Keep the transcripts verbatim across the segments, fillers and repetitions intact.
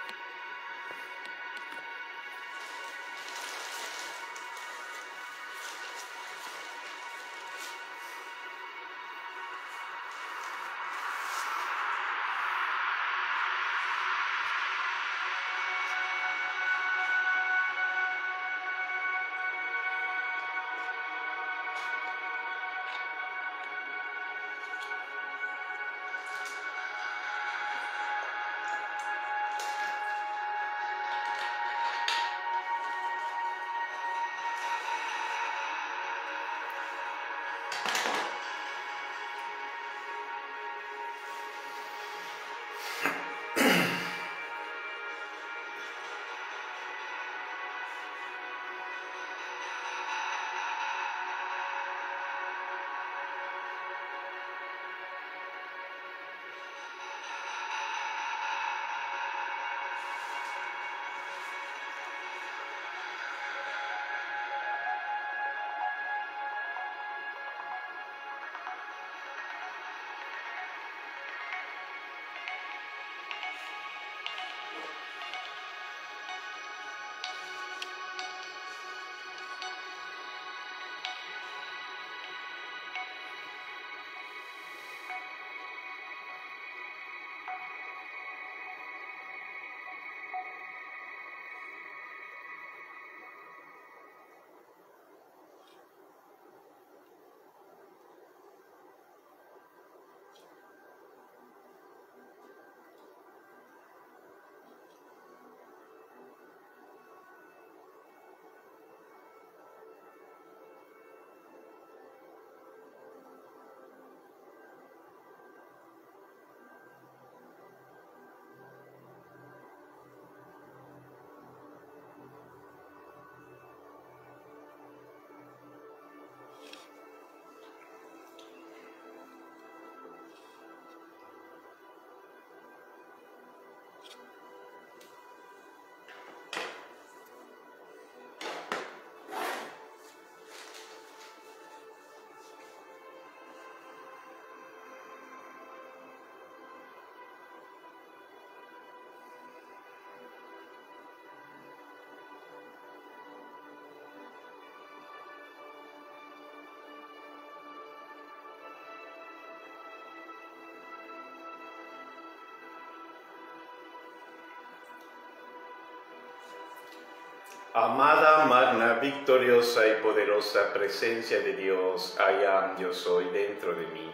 Amada, magna, victoriosa y poderosa presencia de Dios, I am, yo soy dentro de mí.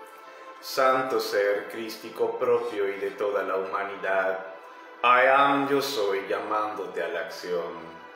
Santo ser crístico propio y de toda la humanidad, I am, yo soy llamándote a la acción.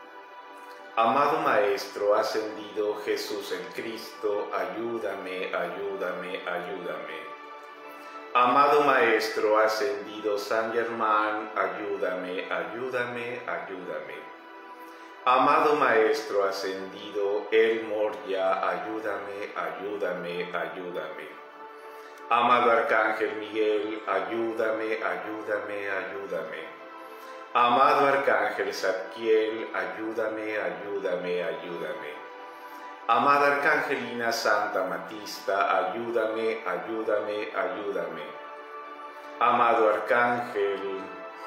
Amado Maestro ascendido Jesús el Cristo, ayúdame, ayúdame, ayúdame. Amado Maestro ascendido San Germán, ayúdame, ayúdame, ayúdame. Amado Maestro ascendido El Moria, ayúdame, ayúdame, ayúdame. Amado Arcángel Miguel, ayúdame, ayúdame, ayúdame. Amado Arcángel Zadkiel, ayúdame, ayúdame, ayúdame. Amada Arcangelina Santa Matista, ayúdame, ayúdame, ayúdame. Amado Arcángel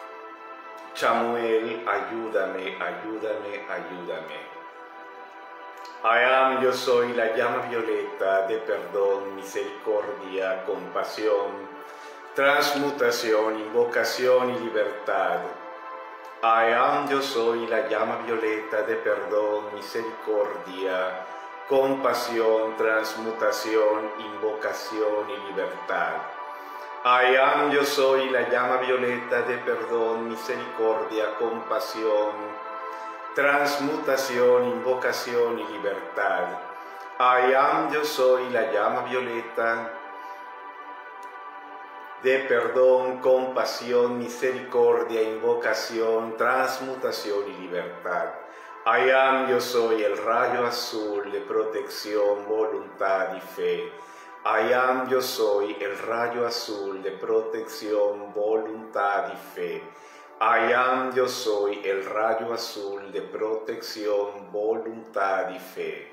Chamuel, ayúdame, ayúdame, ayúdame. I am, yo soy la llama violeta de perdón, misericordia, compasión, transmutación, invocación y libertad. I am, yo soy la llama violeta de perdón, misericordia, compasión, transmutación, invocación y libertad. I am, yo soy la llama violeta de perdón, misericordia, compasión, transmutación, invocación y libertad. I am, yo soy la llama violeta de perdón, compasión, misericordia, invocación, transmutación y libertad. I am, yo soy el rayo azul de protección, voluntad y fe. I am, yo soy el rayo azul de protección, voluntad y fe. I am, yo soy el rayo azul de protección, voluntad y fe.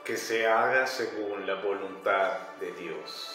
que se haga según la voluntad de Dios.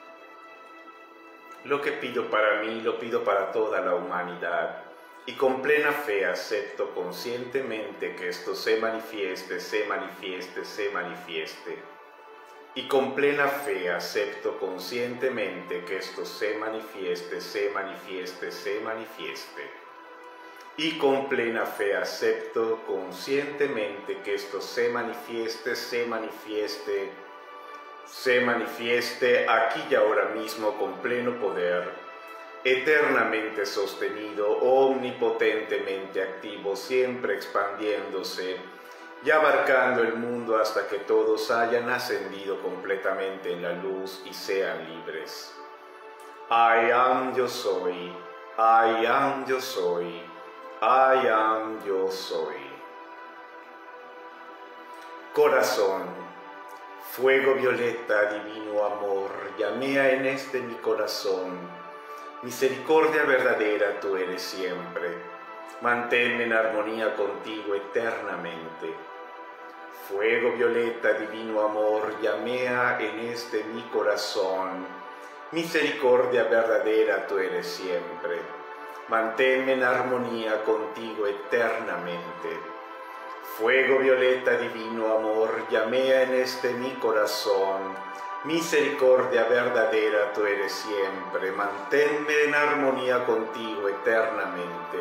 Lo que pido para mí, lo pido para toda la humanidad, y con plena fe acepto conscientemente que esto se manifieste, se manifieste, se manifieste. Y con plena fe acepto conscientemente que esto se manifieste, se manifieste, se manifieste. Y con plena fe acepto conscientemente que esto se manifieste, se manifieste, se manifieste aquí y ahora mismo con pleno poder, eternamente sostenido, omnipotentemente activo, siempre expandiéndose y abarcando el mundo hasta que todos hayan ascendido completamente en la luz y sean libres. I am, yo soy, I am, yo soy, I am, yo soy. Corazón, fuego violeta, divino amor, llamea en este mi corazón. Misericordia verdadera tú eres siempre. Manténme en armonía contigo eternamente. Fuego violeta, divino amor, llamea en este mi corazón. Misericordia verdadera tú eres siempre. Manténme en armonía contigo eternamente. Fuego violeta, divino amor, llamea en este mi corazón. Misericordia verdadera tú eres siempre. Manténme en armonía contigo eternamente.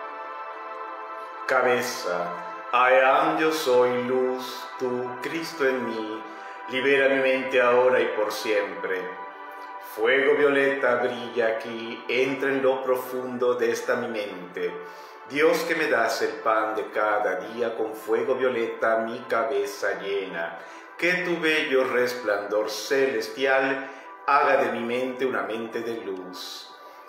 Cabeza, I am, yo soy luz, tú, Cristo en mí. Libera mi mente ahora y por siempre. Fuego violeta brilla aquí, entra en lo profundo de esta mi mente. Dios que me das el pan de cada día, con fuego violeta mi cabeza llena. Que tu bello resplandor celestial haga de mi mente una mente de luz.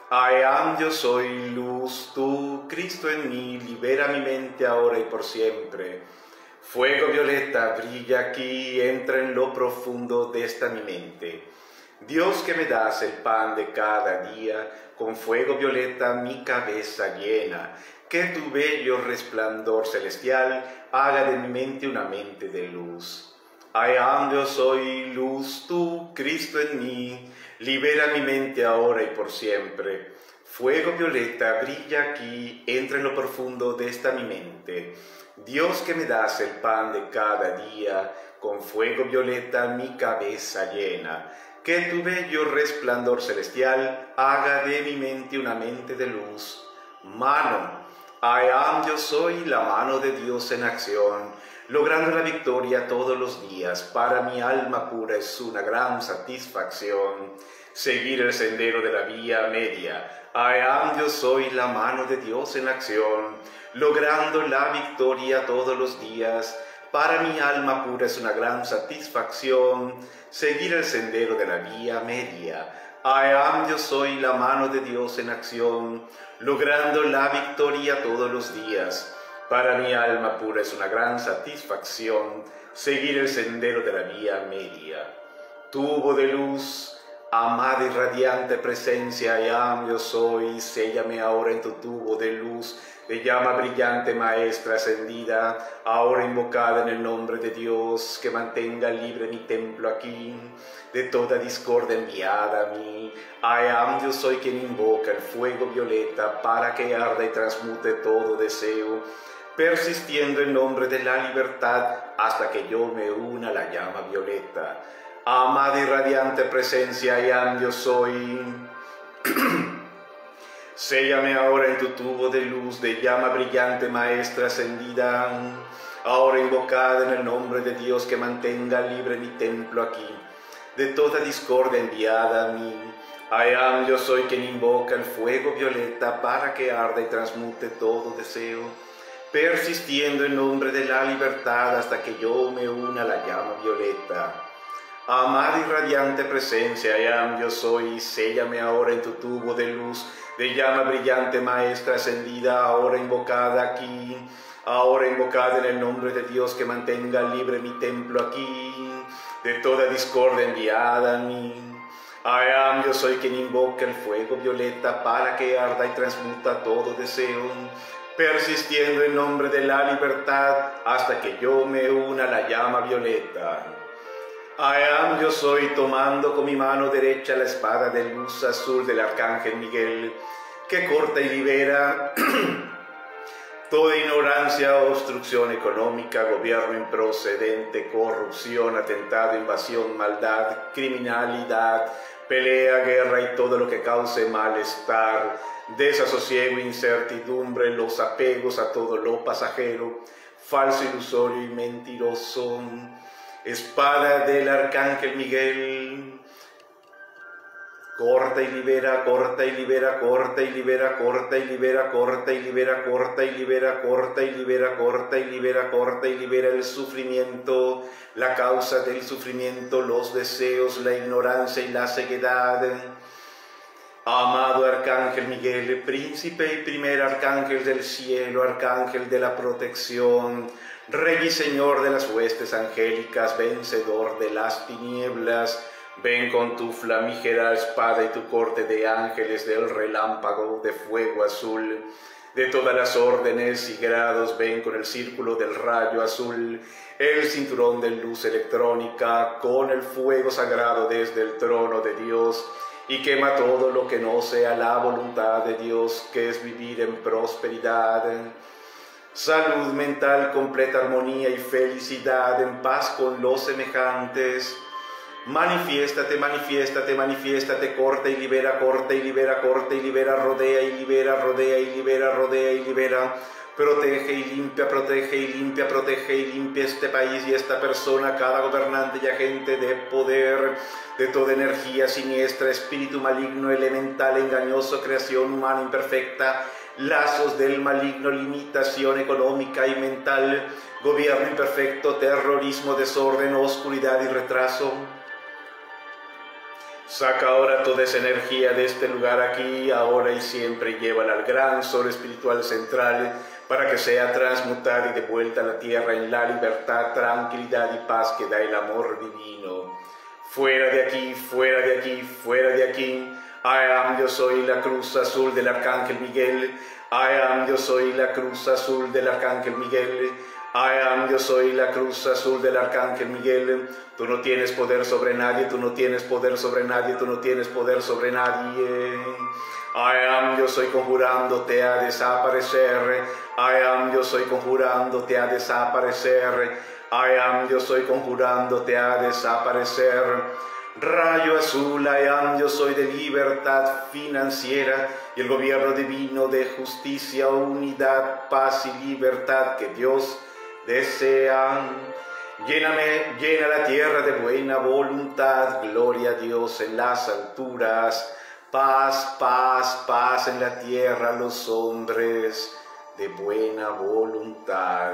I am, yo soy luz, tú, Cristo en mí, libera mi mente ahora y por siempre. Fuego violeta brilla aquí, entra en lo profundo de esta mi mente. Dios que me das el pan de cada día, con fuego violeta mi cabeza llena. Que tu bello resplandor celestial haga de mi mente una mente de luz. I am, yo soy luz, tú, Cristo en mí, libera mi mente ahora y por siempre. Fuego violeta brilla aquí, entra en lo profundo de esta mi mente. Dios que me das el pan de cada día, con fuego violeta mi cabeza llena. Que tu bello resplandor celestial haga de mi mente una mente de luz. Mano, I am, yo soy la mano de Dios en acción, logrando la victoria todos los días. Para mi alma pura es una gran satisfacción seguir el sendero de la vía media. I am, yo soy la mano de Dios en acción, logrando la victoria todos los días. Para mi alma pura es una gran satisfacción seguir el sendero de la vía media. I am, yo soy la mano de Dios en acción, logrando la victoria todos los días. Para mi alma pura es una gran satisfacción seguir el sendero de la vía media. Tubo de luz, amada y radiante presencia, I am, yo soy, séllame ahora en tu tubo de luz, de llama brillante maestra ascendida, ahora invocada en el nombre de Dios, que mantenga libre mi templo aquí, de toda discordia enviada a mí. I am, yo soy quien invoca el fuego violeta para que arda y transmute todo deseo, persistiendo en nombre de la libertad hasta que yo me una a la llama violeta. Amada y radiante presencia, I am, yo soy. Séllame ahora en tu tubo de luz, de llama brillante maestra ascendida, ahora invocada en el nombre de Dios, que mantenga libre mi templo aquí, de toda discordia enviada a mí. I am, yo soy quien invoca el fuego violeta para que arda y transmute todo deseo, persistiendo en nombre de la libertad hasta que yo me una a la llama violeta. Amada y radiante presencia, I am, yo soy, séllame ahora en tu tubo de luz, de llama brillante maestra ascendida, ahora invocada aquí, ahora invocada en el nombre de Dios, que mantenga libre mi templo aquí, de toda discordia enviada a mí. I am, yo soy quien invoca el fuego violeta para que arda y transmuta todo deseo, persistiendo en nombre de la libertad hasta que yo me una a la llama violeta. I am, yo soy, tomando con mi mano derecha la espada de luz azul del Arcángel Miguel, que corta y libera toda ignorancia, obstrucción económica, gobierno improcedente, corrupción, atentado, invasión, maldad, criminalidad, pelea, guerra y todo lo que cause malestar, desasosiego, incertidumbre, los apegos a todo lo pasajero, falso, ilusorio y mentiroso. Espada del Arcángel Miguel, corta y libera, corta y libera, corta y libera, corta y libera, corta y libera, corta y libera, corta y libera, corta y libera, corta y libera el sufrimiento, la causa del sufrimiento, los deseos, la ignorancia y la ceguedad. Amado Arcángel Miguel, príncipe y primer arcángel del cielo, arcángel de la protección, Rey y Señor de las huestes angélicas, vencedor de las tinieblas, ven con tu flamígera espada y tu corte de ángeles del relámpago de fuego azul. De todas las órdenes y grados, ven con el círculo del rayo azul, el cinturón de luz electrónica, con el fuego sagrado desde el trono de Dios, y quema todo lo que no sea la voluntad de Dios, que es vivir en prosperidad, salud mental, completa armonía y felicidad, en paz con los semejantes. Manifiéstate, manifiéstate, manifiéstate, corta y libera, corta y libera, corta y libera, rodea y libera, rodea y libera, rodea y libera, protege y limpia, protege y limpia, protege y limpia este país y esta persona, cada gobernante y agente de poder, de toda energía siniestra, espíritu maligno, elemental, engañoso, creación humana imperfecta, lazos del maligno, limitación económica y mental, gobierno imperfecto, terrorismo, desorden, oscuridad y retraso. Saca ahora toda esa energía de este lugar aquí, ahora y siempre, y llévala al gran sol espiritual central para que sea transmutada y devuelta a la tierra en la libertad, tranquilidad y paz que da el amor divino. Fuera de aquí, fuera de aquí, fuera de aquí. I am, yo soy la cruz azul del Arcángel Miguel. I am, yo soy la cruz azul del Arcángel Miguel. I am, yo soy la cruz azul del Arcángel Miguel. Tú no tienes poder sobre nadie, tú no tienes poder sobre nadie, tú no tienes poder sobre nadie. I am, yo soy conjurándote a desaparecer. I am, yo soy conjurándote a desaparecer. I am, yo soy conjurándote a desaparecer. Rayo azul, I am, yo soy de libertad financiera y el gobierno divino de justicia, unidad, paz y libertad que Dios desea. Lléname, llena la tierra de buena voluntad, gloria a Dios en las alturas, paz, paz, paz en la tierra a los hombres de buena voluntad.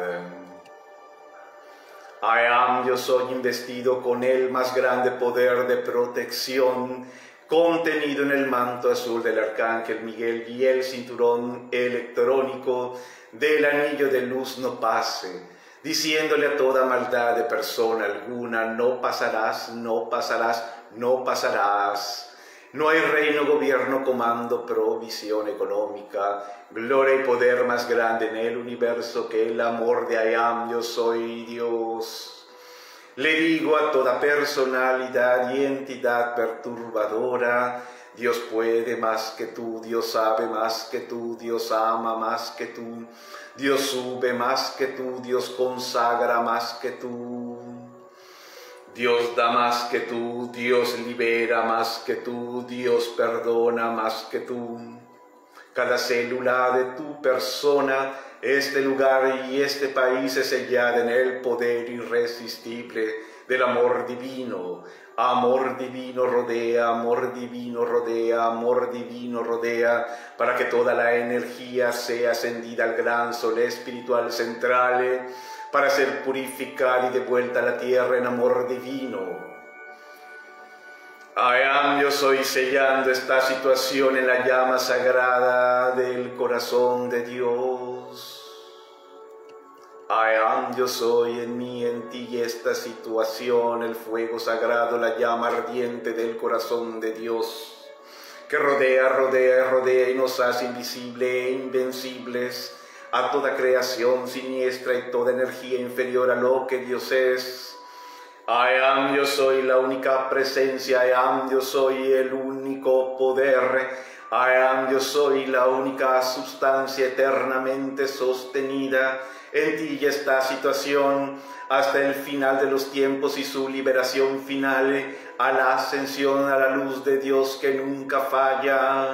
I am, yo soy investido con el más grande poder de protección, contenido en el manto azul del Arcángel Miguel y el cinturón electrónico del anillo de luz no pase, diciéndole a toda maldad de persona alguna, no pasarás, no pasarás, no pasarás. No hay reino, gobierno, comando, provisión económica, gloria y poder más grande en el universo que el amor de I am, yo soy Dios. Le digo a toda personalidad y entidad perturbadora, Dios puede más que tú, Dios sabe más que tú, Dios ama más que tú, Dios sube más que tú, Dios consagra más que tú. Dios da más que tú, Dios libera más que tú, Dios perdona más que tú. Cada célula de tu persona, este lugar y este país es sellada en el poder irresistible del amor divino. Amor divino rodea, amor divino rodea, amor divino rodea, para que toda la energía sea ascendida al gran sol espiritual central, para ser purificada y devuelta a la tierra en amor divino. I am, yo soy sellando esta situación en la llama sagrada del corazón de Dios. I am, yo soy en mí, en ti y esta situación, el fuego sagrado, la llama ardiente del corazón de Dios, que rodea, rodea, rodea y nos hace invisibles e invencibles. a toda creación siniestra y toda energía inferior a lo que Dios es. I am, yo soy la única presencia, I am, yo soy el único poder, I am, yo soy la única sustancia eternamente sostenida. En ti ya está situación hasta el final de los tiempos y su liberación final a la ascensión a la luz de Dios que nunca falla.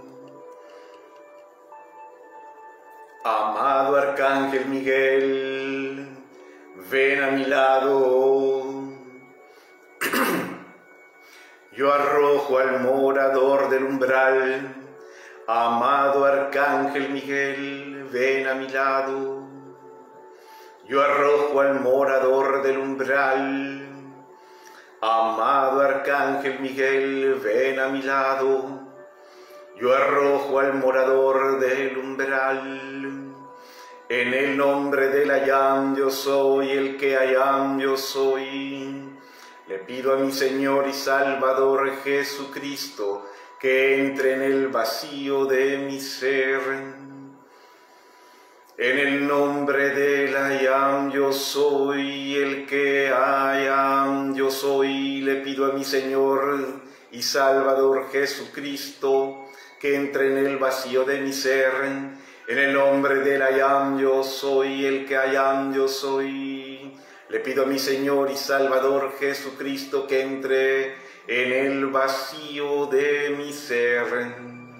Amado Arcángel Miguel, ven a mi lado. Yo arrojo al morador del umbral. Amado Arcángel Miguel, ven a mi lado. Yo arrojo al morador del umbral. Amado Arcángel Miguel, ven a mi lado. Yo arrojo al morador del umbral. En el nombre del I am, yo soy el que I am, yo soy. Le pido a mi Señor y Salvador Jesucristo que entre en el vacío de mi ser. En el nombre del I am, yo soy el que I am, yo soy. Le pido a mi Señor y Salvador Jesucristo que entre en el vacío de mi ser. En el nombre del I am, yo soy el que I am, yo soy. Le pido a mi Señor y Salvador Jesucristo que entre en el vacío de mi ser.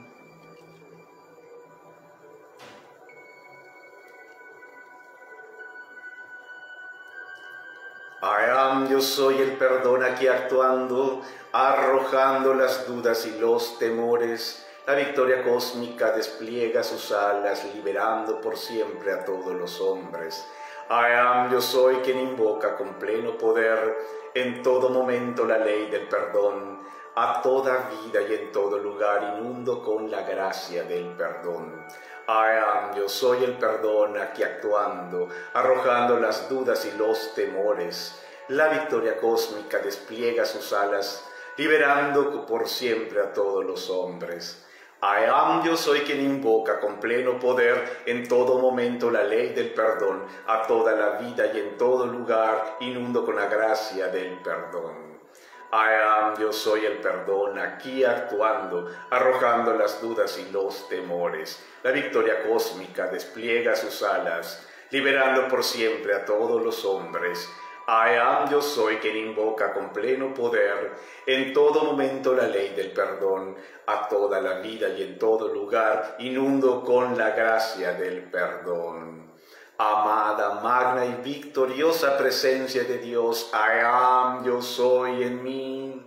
I am, yo soy el perdón aquí actuando, arrojando las dudas y los temores. La victoria cósmica despliega sus alas, liberando por siempre a todos los hombres. I am, yo soy quien invoca con pleno poder en todo momento la ley del perdón. A toda vida y en todo lugar inundo con la gracia del perdón. I am, yo soy el perdón aquí actuando, arrojando las dudas y los temores. La victoria cósmica despliega sus alas, liberando por siempre a todos los hombres. I am, yo soy quien invoca con pleno poder en todo momento la ley del perdón. A toda la vida y en todo lugar inundo con la gracia del perdón. I am, yo soy el perdón aquí actuando, arrojando las dudas y los temores. La victoria cósmica despliega sus alas, liberando por siempre a todos los hombres. I am, yo soy quien invoca con pleno poder en todo momento la ley del perdón. A toda la vida y en todo lugar inundo con la gracia del perdón. Amada, magna y victoriosa presencia de Dios, I am, yo soy en mí.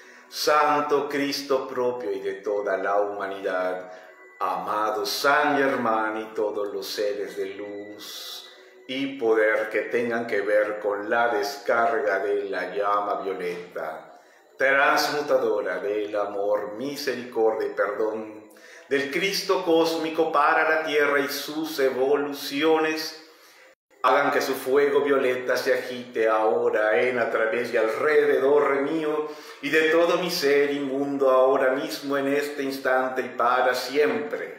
Santo Cristo propio y de toda la humanidad, amado San Germán y todos los seres de luz y poder que tengan que ver con la descarga de la llama violeta, transmutadora del amor, misericordia y perdón del Cristo cósmico para la tierra y sus evoluciones, hagan que su fuego violeta se agite ahora en, a través y alrededor mío y de todo mi ser inmundo ahora mismo, en este instante y para siempre.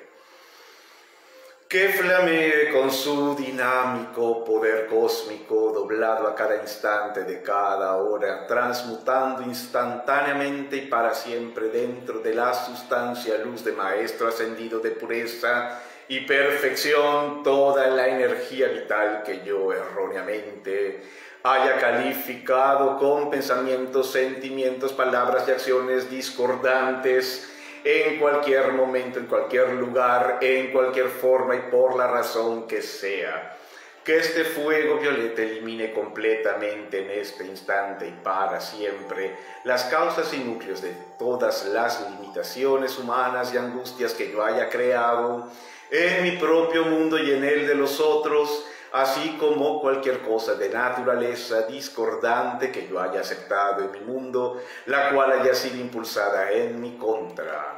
Que flamee con su dinámico poder cósmico, doblado a cada instante de cada hora, transmutando instantáneamente y para siempre dentro de la sustancia luz de Maestro ascendido de pureza y perfección toda la energía vital que yo erróneamente haya calificado con pensamientos, sentimientos, palabras y acciones discordantes, en cualquier momento, en cualquier lugar, en cualquier forma y por la razón que sea. Que este fuego violeta elimine completamente en este instante y para siempre las causas y núcleos de todas las limitaciones humanas y angustias que yo haya creado en mi propio mundo y en el de los otros, así como cualquier cosa de naturaleza discordante que yo haya aceptado en mi mundo, la cual haya sido impulsada en mi contra.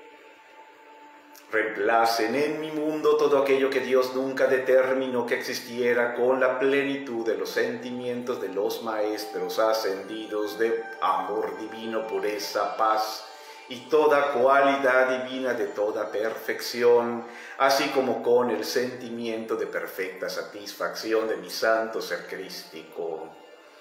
Reemplacen en mi mundo todo aquello que Dios nunca determinó que existiera con la plenitud de los sentimientos de los maestros ascendidos de amor divino, pureza, paz y toda cualidad divina de toda perfección, así como con el sentimiento de perfecta satisfacción de mi santo ser crístico.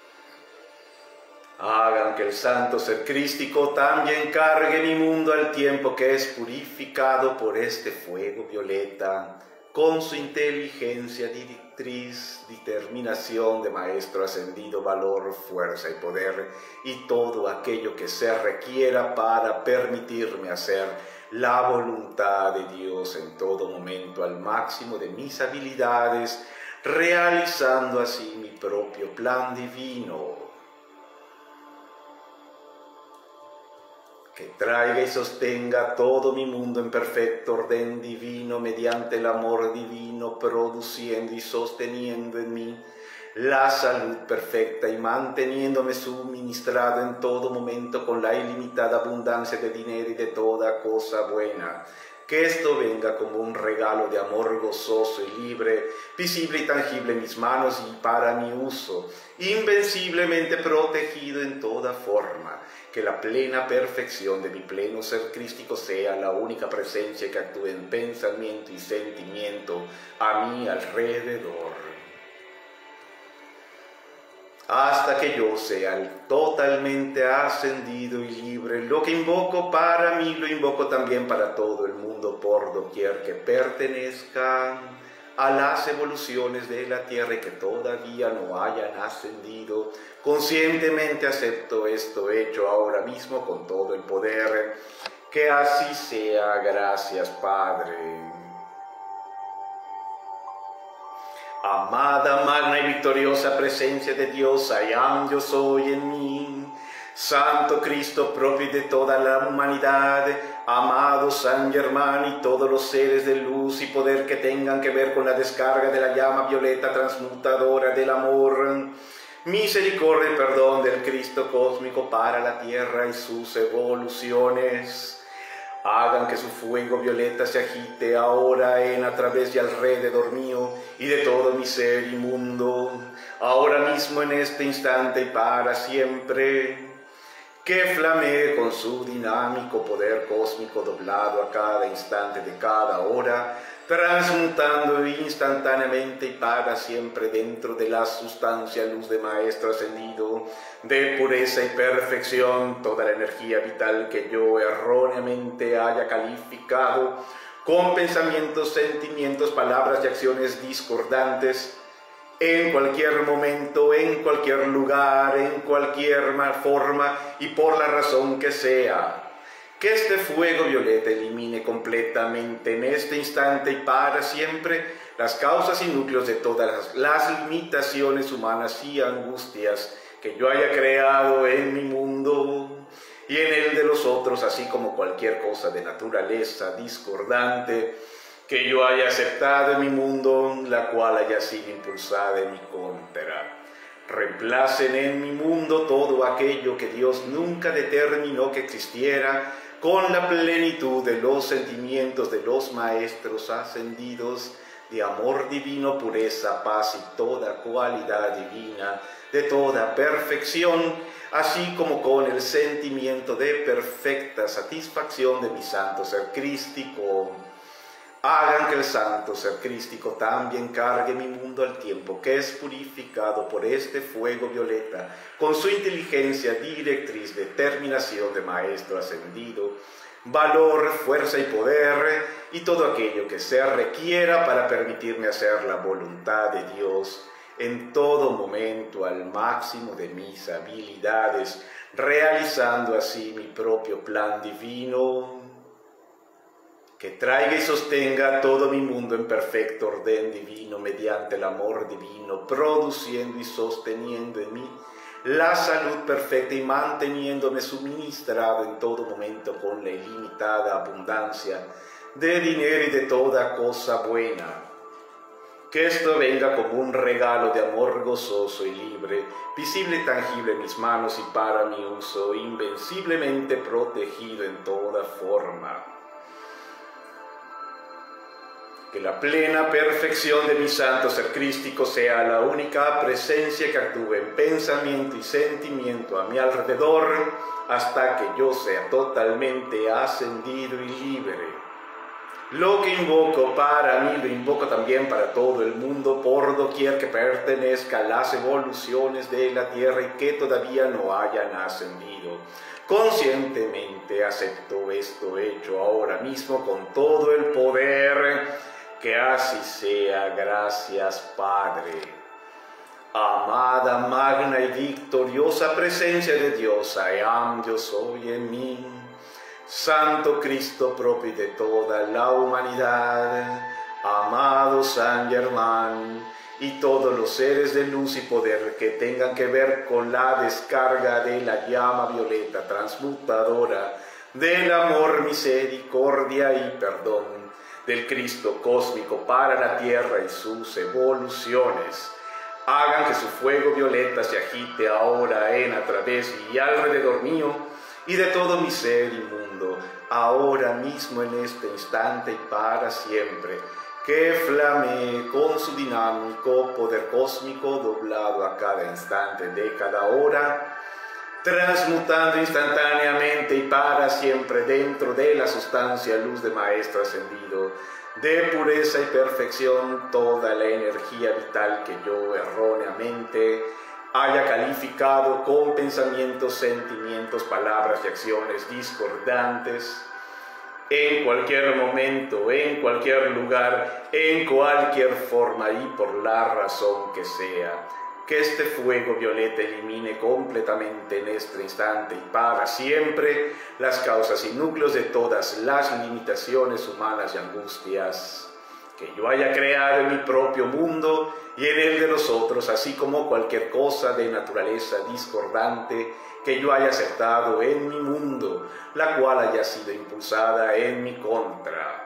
Hagan que el santo ser crístico también cargue mi mundo al tiempo que es purificado por este fuego violeta, con su inteligencia directriz, determinación de maestro ascendido, valor, fuerza y poder, y todo aquello que se requiera para permitirme hacer la voluntad de Dios en todo momento al máximo de mis habilidades, realizando así mi propio plan divino. Que traiga y sostenga todo mi mundo en perfecto orden divino mediante el amor divino, produciendo y sosteniendo en mí la salud perfecta y manteniéndome suministrado en todo momento con la ilimitada abundancia de dinero y de toda cosa buena. Que esto venga como un regalo de amor gozoso y libre, visible y tangible en mis manos y para mi uso, invenciblemente protegido en toda forma. Que la plena perfección de mi pleno ser crístico sea la única presencia que actúe en pensamiento y sentimiento a mi alrededor. Hasta que yo sea totalmente ascendido y libre, lo que invoco para mí lo invoco también para todo el mundo por doquier que pertenezcan a las evoluciones de la tierra y que todavía no hayan ascendido. Conscientemente acepto esto hecho ahora mismo con todo el poder. Que así sea. Gracias, Padre. Amada, magna y victoriosa presencia de Dios, I am, yo soy en mí. Santo Cristo propio de toda la humanidad, amado San Germán y todos los seres de luz y poder que tengan que ver con la descarga de la llama violeta transmutadora del amor, misericordia y perdón del Cristo cósmico para la tierra y sus evoluciones. Hagan que su fuego violeta se agite ahora en, a través y alrededor mío y de todo mi ser inmundo, ahora mismo en este instante y para siempre. Que flamee con su dinámico poder cósmico doblado a cada instante de cada hora, transmutando instantáneamente y para siempre dentro de la sustancia luz de Maestro ascendido, de pureza y perfección, toda la energía vital que yo erróneamente haya calificado con pensamientos, sentimientos, palabras y acciones discordantes, en cualquier momento, en cualquier lugar, en cualquier forma y por la razón que sea. Que este fuego violeta elimine completamente en este instante y para siempre las causas y núcleos de todas las, las limitaciones humanas y angustias que yo haya creado en mi mundo y en el de los otros, así como cualquier cosa de naturaleza discordante que yo haya aceptado en mi mundo, la cual haya sido impulsada en mi contra. Reemplacen en mi mundo todo aquello que Dios nunca determinó que existiera, con la plenitud de los sentimientos de los maestros ascendidos, de amor divino, pureza, paz y toda cualidad divina, de toda perfección, así como con el sentimiento de perfecta satisfacción de mi santo ser crístico. Hagan que el santo ser crístico también cargue mi mundo al tiempo que es purificado por este fuego violeta, con su inteligencia directriz, determinación de maestro ascendido, valor, fuerza y poder, y todo aquello que se requiera para permitirme hacer la voluntad de Dios en todo momento al máximo de mis habilidades, realizando así mi propio plan divino. Que traiga y sostenga todo mi mundo en perfecto orden divino mediante el amor divino, produciendo y sosteniendo en mí la salud perfecta y manteniéndome suministrado en todo momento con la ilimitada abundancia de dinero y de toda cosa buena. Que esto venga como un regalo de amor gozoso y libre, visible y tangible en mis manos y para mi uso, invenciblemente protegido en toda forma. Que la plena perfección de mi santo ser crístico sea la única presencia que actúe en pensamiento y sentimiento a mi alrededor hasta que yo sea totalmente ascendido y libre. Lo que invoco para mí, lo invoco también para todo el mundo, por doquier que pertenezca a las evoluciones de la Tierra y que todavía no hayan ascendido. Conscientemente acepto esto hecho ahora mismo con todo el poder. Que así sea, gracias Padre. Amada, magna y victoriosa presencia de Dios, I am, yo soy en mí. Santo Cristo propio de toda la humanidad, amado San Germán, y todos los seres de luz y poder que tengan que ver con la descarga de la llama violeta transmutadora del amor, misericordia y perdón del Cristo cósmico para la Tierra y sus evoluciones. Hagan que su fuego violeta se agite ahora en, a través y alrededor mío y de todo mi ser inmundo, ahora mismo en este instante y para siempre, que flamee con su dinámico poder cósmico doblado a cada instante de cada hora, transmutando instantáneamente y para siempre dentro de la sustancia luz de Maestro ascendido, de pureza y perfección, toda la energía vital que yo erróneamente haya calificado con pensamientos, sentimientos, palabras y acciones discordantes, en cualquier momento, en cualquier lugar, en cualquier forma y por la razón que sea. Que este fuego violeta elimine completamente en este instante y para siempre las causas y núcleos de todas las limitaciones humanas y angustias que yo haya creado en mi propio mundo y en el de los otros, así como cualquier cosa de naturaleza discordante que yo haya aceptado en mi mundo, la cual haya sido impulsada en mi contra.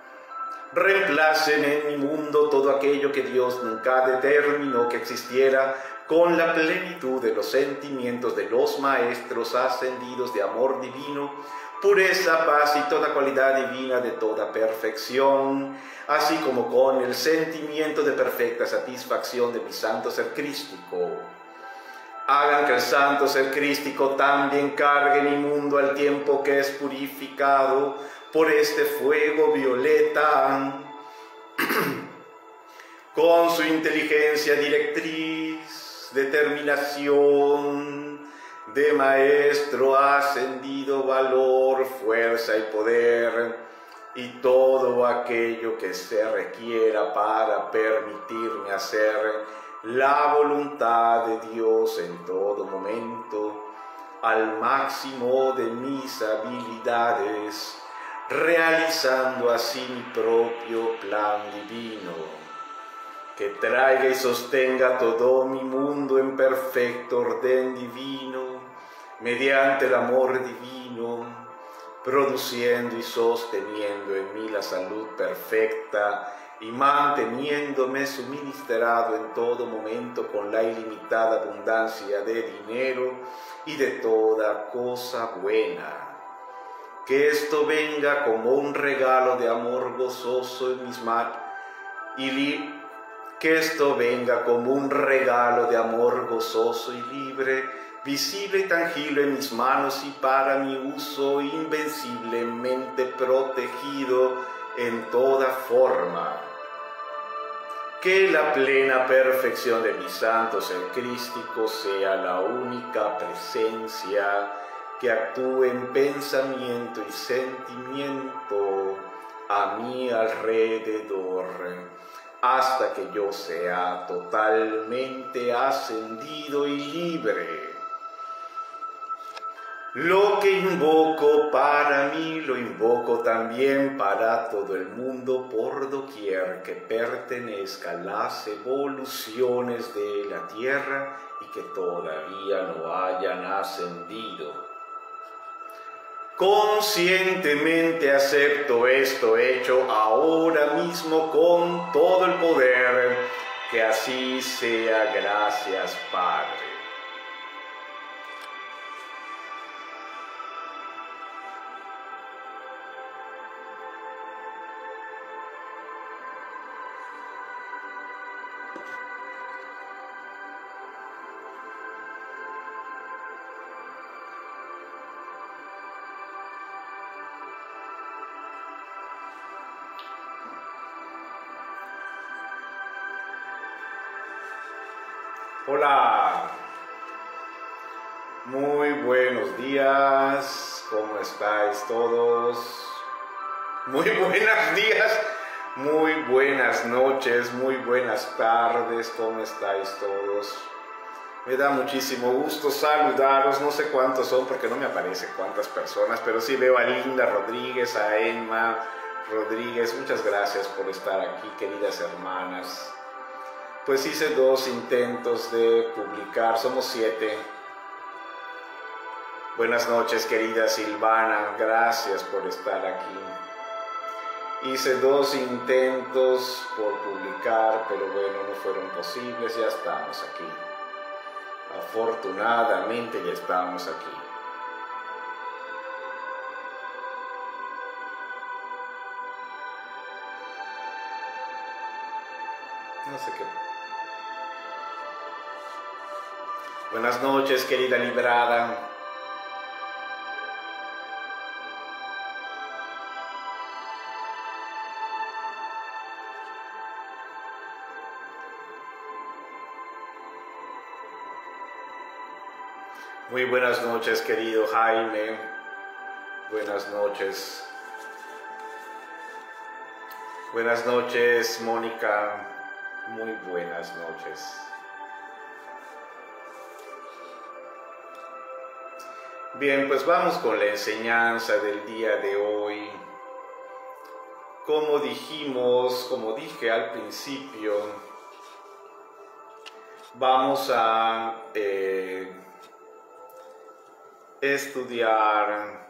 Reemplacen en mi mundo todo aquello que Dios nunca determinó que existiera con la plenitud de los sentimientos de los maestros ascendidos de amor divino, pureza, paz y toda cualidad divina de toda perfección, así como con el sentimiento de perfecta satisfacción de mi santo ser crístico. Hagan que el santo ser crístico también cargue mi mundo al tiempo que es purificado por este fuego violeta, con su inteligencia directriz, determinación de maestro ascendido, valor, fuerza y poder, y todo aquello que se requiera para permitirme hacer la voluntad de Dios en todo momento, al máximo de mis habilidades, realizando así mi propio plan divino, que traiga y sostenga todo mi mundo en perfecto orden divino, mediante el amor divino, produciendo y sosteniendo en mí la salud perfecta y manteniéndome suministrado en todo momento con la ilimitada abundancia de dinero y de toda cosa buena. Que esto venga como un regalo de amor gozoso en mis manos, y que esto venga como un regalo de amor gozoso y libre, visible y tangible en mis manos y para mi uso invenciblemente protegido en toda forma. Que la plena perfección de mi santo ser crístico sea la única presencia que actúe en pensamiento y sentimiento a mi alrededor, hasta que yo sea totalmente ascendido y libre. Lo que invoco para mí, lo invoco también para todo el mundo por doquier que pertenezca a las evoluciones de la Tierra y que todavía no hayan ascendido. Conscientemente acepto esto hecho ahora mismo con todo el poder, que así sea, gracias Padre. Hola, muy buenos días, ¿cómo estáis todos? Muy buenos días, muy buenas noches, muy buenas tardes, ¿cómo estáis todos? Me da muchísimo gusto saludaros, no sé cuántos son porque no me aparece cuántas personas, pero sí veo a Linda Rodríguez, a Emma Rodríguez, muchas gracias por estar aquí, queridas hermanas. Pues hice dos intentos de publicar, somos siete. Buenas noches, querida Silvana, gracias por estar aquí. Hice dos intentos por publicar, pero bueno, no fueron posibles, ya estamos aquí. Afortunadamente ya estamos aquí. No sé qué. Buenas noches, querida librada. Muy buenas noches, querido Jaime. Buenas noches. Buenas noches, Mónica. Muy buenas noches. Bien, pues vamos con la enseñanza del día de hoy. Como dijimos, como dije al principio, vamos a eh, estudiar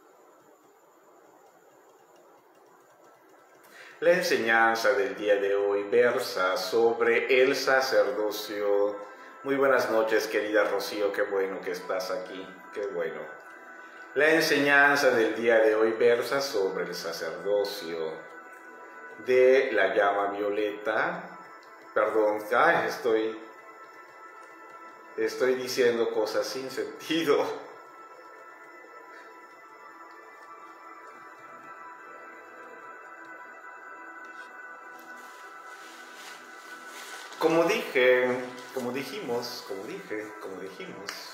la enseñanza del día de hoy. Versa sobre el sacerdocio. Muy buenas noches, querida Rocío, qué bueno que estás aquí, qué bueno. La enseñanza del día de hoy versa sobre el sacerdocio de la llama violeta. Perdón, ay, estoy, estoy diciendo cosas sin sentido. Como dije, como dijimos, como dije, como dijimos,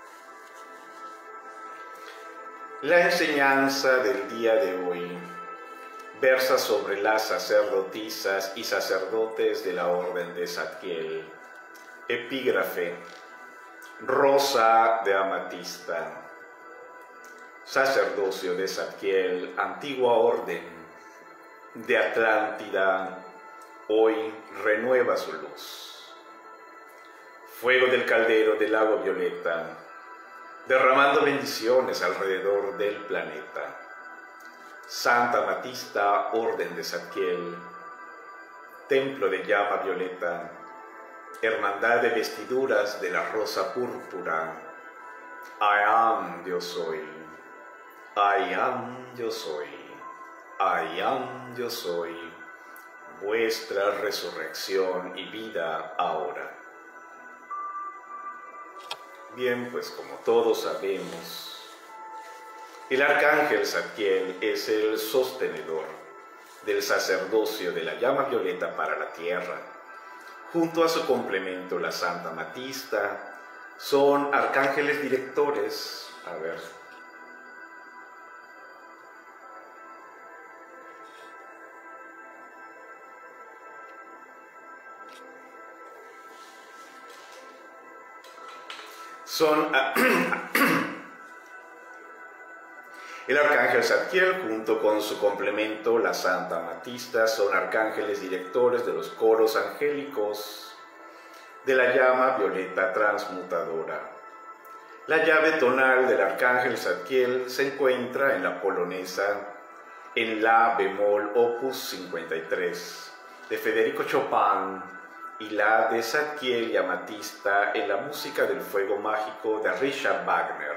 la enseñanza del día de hoy versa sobre las sacerdotisas y sacerdotes de la Orden de Zadkiel. Epígrafe: Rosa de amatista. Sacerdocio de Zadkiel, antigua orden de Atlántida, hoy renueva su luz. Fuego del caldero del agua violeta, derramando bendiciones alrededor del planeta. Santa Amatista, Orden de Zadkiel, templo de llama violeta, hermandad de vestiduras de la rosa púrpura. I am, yo soy. I am, yo soy. I am, yo soy. Vuestra resurrección y vida ahora. Bien, pues como todos sabemos, el arcángel Zadkiel es el sostenedor del sacerdocio de la llama violeta para la tierra. Junto a su complemento, la Santa Amatista, son arcángeles directores. A ver. Son el arcángel Zadkiel junto con su complemento la Santa Amatista son arcángeles directores de los coros angélicos de la llama violeta transmutadora. La llave tonal del arcángel Zadkiel se encuentra en la polonesa en la bemol opus cincuenta y tres de Federico Chopin y la de Zadkiel y amatista en la música del fuego mágico de Richard Wagner.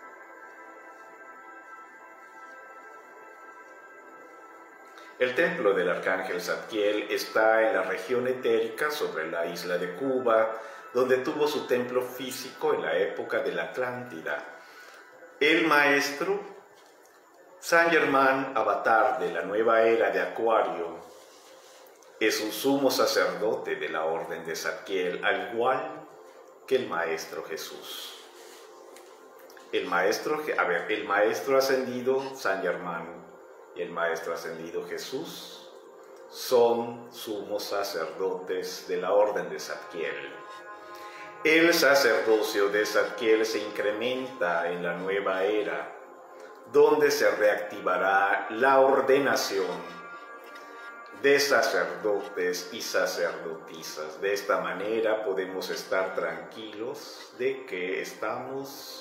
El templo del arcángel Zadkiel está en la región etérica sobre la isla de Cuba, donde tuvo su templo físico en la época de la Atlántida. El maestro Saint Germain, avatar de la nueva era de Acuario, es un sumo sacerdote de la Orden de Zadkiel, al igual que el Maestro Jesús. El Maestro, a ver, el Maestro Ascendido, San Germán, y el Maestro Ascendido Jesús son sumos sacerdotes de la Orden de Zadkiel. El sacerdocio de Zadkiel se incrementa en la nueva era, donde se reactivará la ordenación de sacerdotes y sacerdotisas. De esta manera podemos estar tranquilos de que estamos,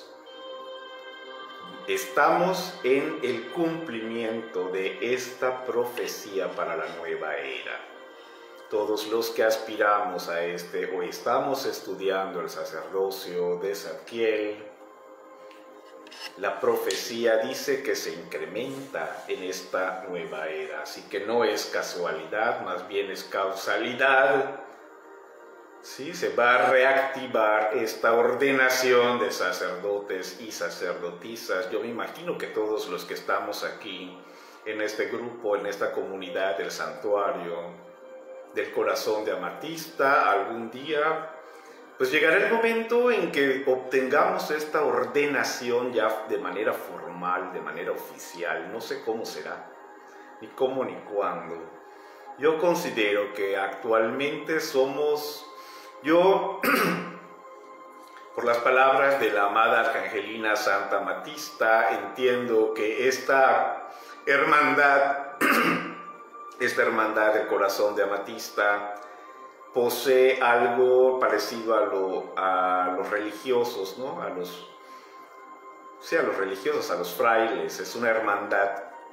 estamos en el cumplimiento de esta profecía para la nueva era. Todos los que aspiramos a este o estamos estudiando el sacerdocio de Zadkiel, la profecía dice que se incrementa en esta nueva era, así que no es casualidad, más bien es causalidad. ¿Sí? Se va a reactivar esta ordenación de sacerdotes y sacerdotisas. Yo me imagino que todos los que estamos aquí, en este grupo, en esta comunidad del santuario del corazón de Amatista, algún día pues llegará el momento en que obtengamos esta ordenación ya de manera formal, de manera oficial. No sé cómo será, ni cómo ni cuándo. Yo considero que actualmente somos, yo, por las palabras de la amada Arcangelina Santa Amatista, entiendo que esta hermandad, esta hermandad del corazón de Amatista, posee algo parecido a, lo, a los religiosos, ¿no? A los, sí, a los religiosos, a los frailes. Es una hermandad.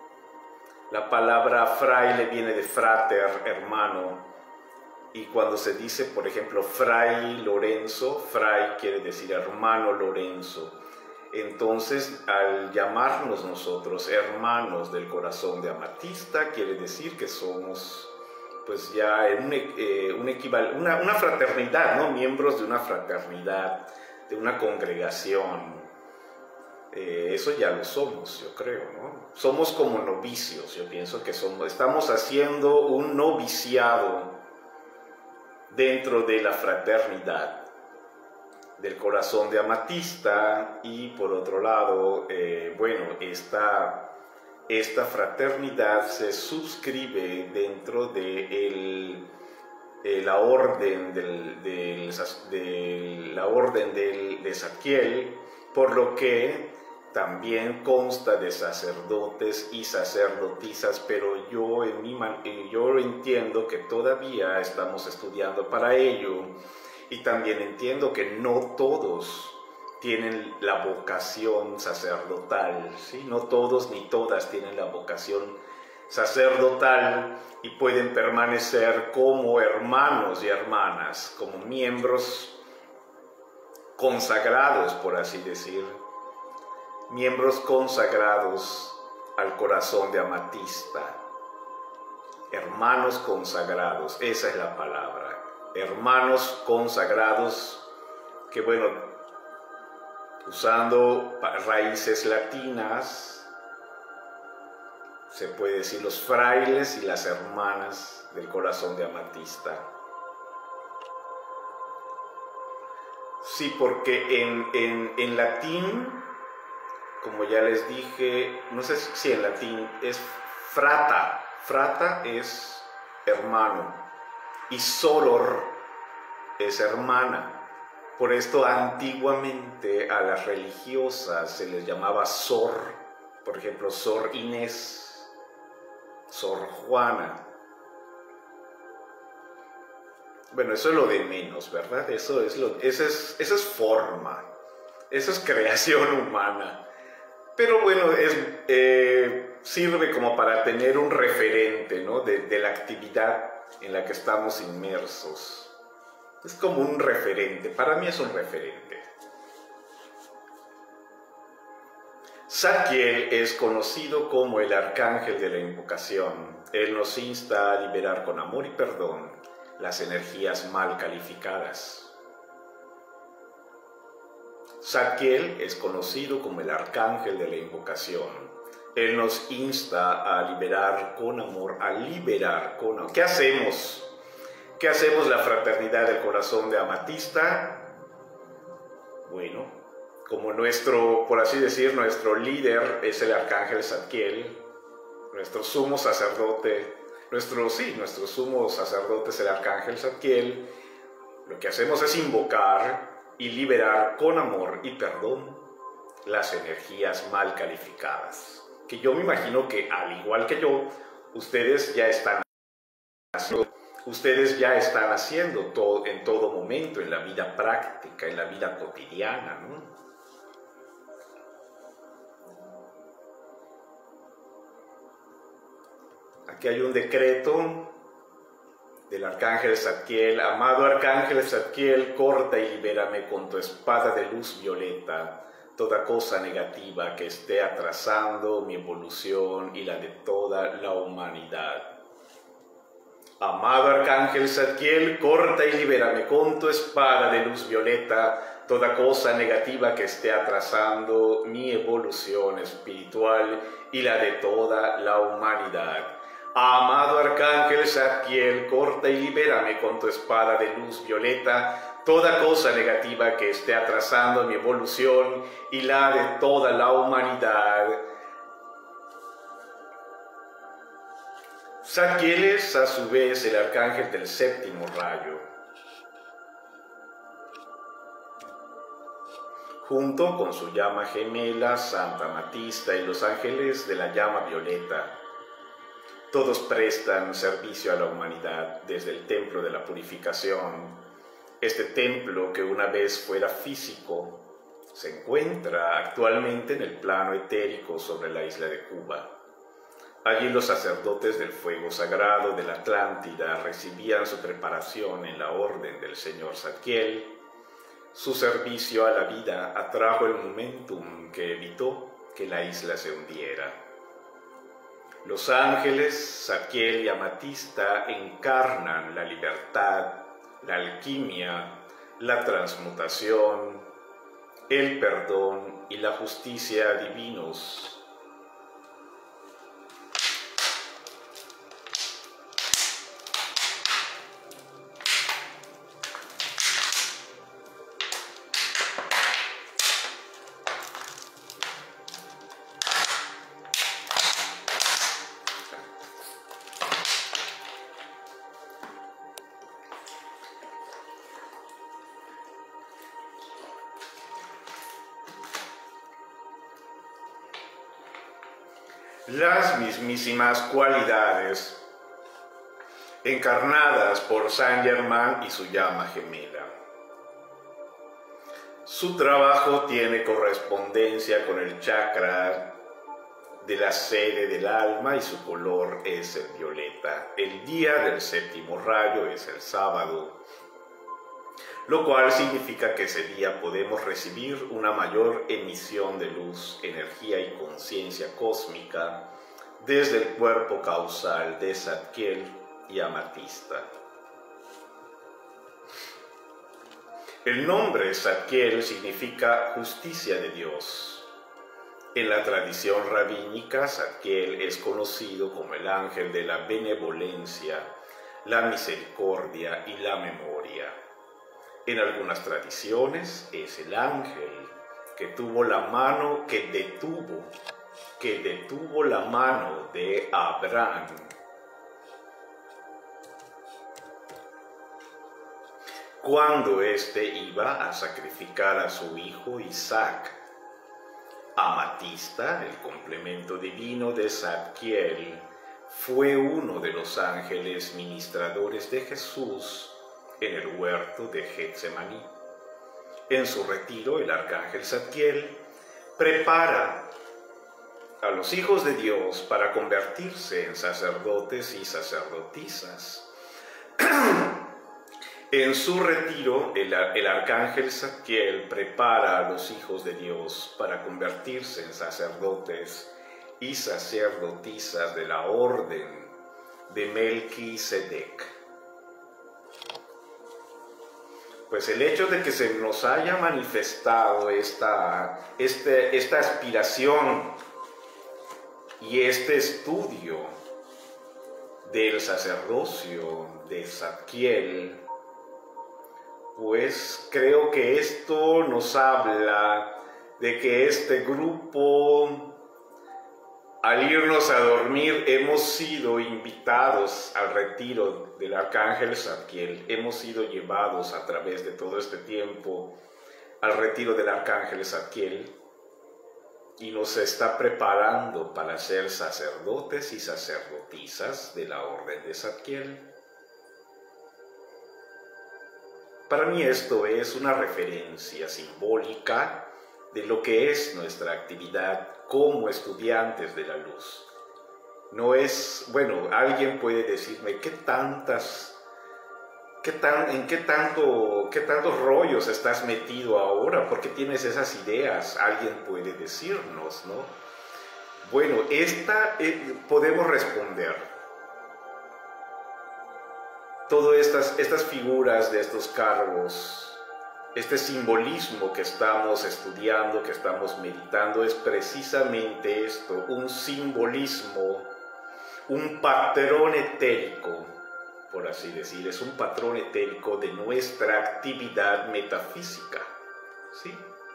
La palabra fraile viene de frater, hermano. Y cuando se dice, por ejemplo, fray Lorenzo, fray quiere decir hermano Lorenzo. Entonces, al llamarnos nosotros hermanos del corazón de Amatista, quiere decir que somos pues ya en un, eh, un equival una, una fraternidad, ¿no? Miembros de una fraternidad, de una congregación. Eh, eso ya lo somos, yo creo, ¿no? Somos como novicios, yo pienso que somos, estamos haciendo un noviciado dentro de la fraternidad del corazón de Amatista. Y por otro lado, eh, bueno, esta... Esta fraternidad se suscribe dentro de el, eh, la orden, del, del, de, la orden del, de Zadkiel, por lo que también consta de sacerdotes y sacerdotisas, pero yo, en mi man, yo entiendo que todavía estamos estudiando para ello, y también entiendo que no todos tienen la vocación sacerdotal, ¿sí? No todos ni todas tienen la vocación sacerdotal y pueden permanecer como hermanos y hermanas, como miembros consagrados, por así decir, miembros consagrados al corazón de Amatista, hermanos consagrados, esa es la palabra, hermanos consagrados, que bueno, usando raíces latinas, se puede decir los frailes y las hermanas del corazón de Amatista. Sí, porque en, en, en latín, como ya les dije, no sé si en latín es frata, frata es hermano y soror es hermana. Por esto antiguamente a las religiosas se les llamaba Sor, por ejemplo, Sor Inés, Sor Juana. Bueno, eso es lo de menos, ¿verdad? Eso es, lo, eso es, eso es forma, eso es creación humana. Pero bueno, es, eh, sirve como para tener un referente, ¿no? de, de la actividad en la que estamos inmersos. Es como un referente, para mí es un referente. Zadkiel es conocido como el arcángel de la invocación. Él nos insta a liberar con amor y perdón las energías mal calificadas. Zadkiel es conocido como el arcángel de la invocación. Él nos insta a liberar con amor, a liberar con amor. ¿Qué hacemos? ¿Qué hacemos la fraternidad del corazón de Amatista? Bueno, como nuestro, por así decir, nuestro líder es el arcángel Zadkiel, nuestro sumo sacerdote, nuestro, sí, nuestro sumo sacerdote es el arcángel Zadkiel, lo que hacemos es invocar y liberar con amor y perdón las energías mal calificadas, que yo me imagino que al igual que yo, ustedes ya están haciendo, ustedes ya están haciendo todo, en todo momento, en la vida práctica, en la vida cotidiana, ¿no? Aquí hay un decreto del arcángel Zadkiel: amado arcángel Zadkiel, corta y libérame con tu espada de luz violeta toda cosa negativa que esté atrasando mi evolución y la de toda la humanidad. Amado arcángel Zadkiel, corta y libérame con tu espada de luz violeta toda cosa negativa que esté atrasando mi evolución espiritual y la de toda la humanidad. Amado arcángel Zadkiel, corta y libérame con tu espada de luz violeta toda cosa negativa que esté atrasando mi evolución y la de toda la humanidad. Zadkiel es a su vez el arcángel del séptimo rayo, junto con su llama gemela Santa Amatista y los ángeles de la llama violeta. Todos prestan servicio a la humanidad desde el templo de la purificación. Este templo, que una vez fuera físico, se encuentra actualmente en el plano etérico sobre la isla de Cuba. Allí los sacerdotes del fuego sagrado de la Atlántida recibían su preparación en la orden del señor Zadkiel. Su servicio a la vida atrajo el momentum que evitó que la isla se hundiera. Los ángeles Zadkiel y Amatista encarnan la libertad, la alquimia, la transmutación, el perdón y la justicia divinos. Las mismísimas cualidades encarnadas por Saint Germain y su llama gemela. Su trabajo tiene correspondencia con el chakra de la sede del alma y su color es el violeta. El día del séptimo rayo es el sábado, lo cual significa que ese día podemos recibir una mayor emisión de luz, energía y conciencia cósmica desde el cuerpo causal de Zadkiel y Amatista. El nombre Zadkiel significa justicia de Dios. En la tradición rabínica, Zadkiel es conocido como el ángel de la benevolencia, la misericordia y la memoria. En algunas tradiciones es el ángel que tuvo la mano que detuvo, que detuvo la mano de Abraham. Cuando éste iba a sacrificar a su hijo Isaac. Amatista, el complemento divino de Zadkiel, fue uno de los ángeles ministradores de Jesús en el huerto de Getsemaní. En su retiro, el arcángel Zadkiel prepara a los hijos de Dios para convertirse en sacerdotes y sacerdotisas. En su retiro, el, el arcángel Zadkiel prepara a los hijos de Dios para convertirse en sacerdotes y sacerdotisas de la orden de Melquisedec. Pues el hecho de que se nos haya manifestado esta, este, esta aspiración y este estudio del sacerdocio de Zadkiel pues creo que esto nos habla de que este grupo, al irnos a dormir, hemos sido invitados al retiro del Arcángel Zadkiel, hemos sido llevados a través de todo este tiempo al retiro del Arcángel Zadkiel, y nos está preparando para ser sacerdotes y sacerdotisas de la Orden de Zadkiel. Para mí esto es una referencia simbólica de lo que es nuestra actividad como estudiantes de la luz. No es, bueno, alguien puede decirme, ¿qué tantas, qué tan, en qué tanto, qué tantos rollos estás metido ahora? ¿Por qué tienes esas ideas? Alguien puede decirnos, ¿no? Bueno, esta eh, podemos responder. Todas estas, estas figuras de estos cargos, este simbolismo que estamos estudiando, que estamos meditando, es precisamente esto, un simbolismo, un patrón etérico, por así decir, es un patrón etérico de nuestra actividad metafísica, ¿sí?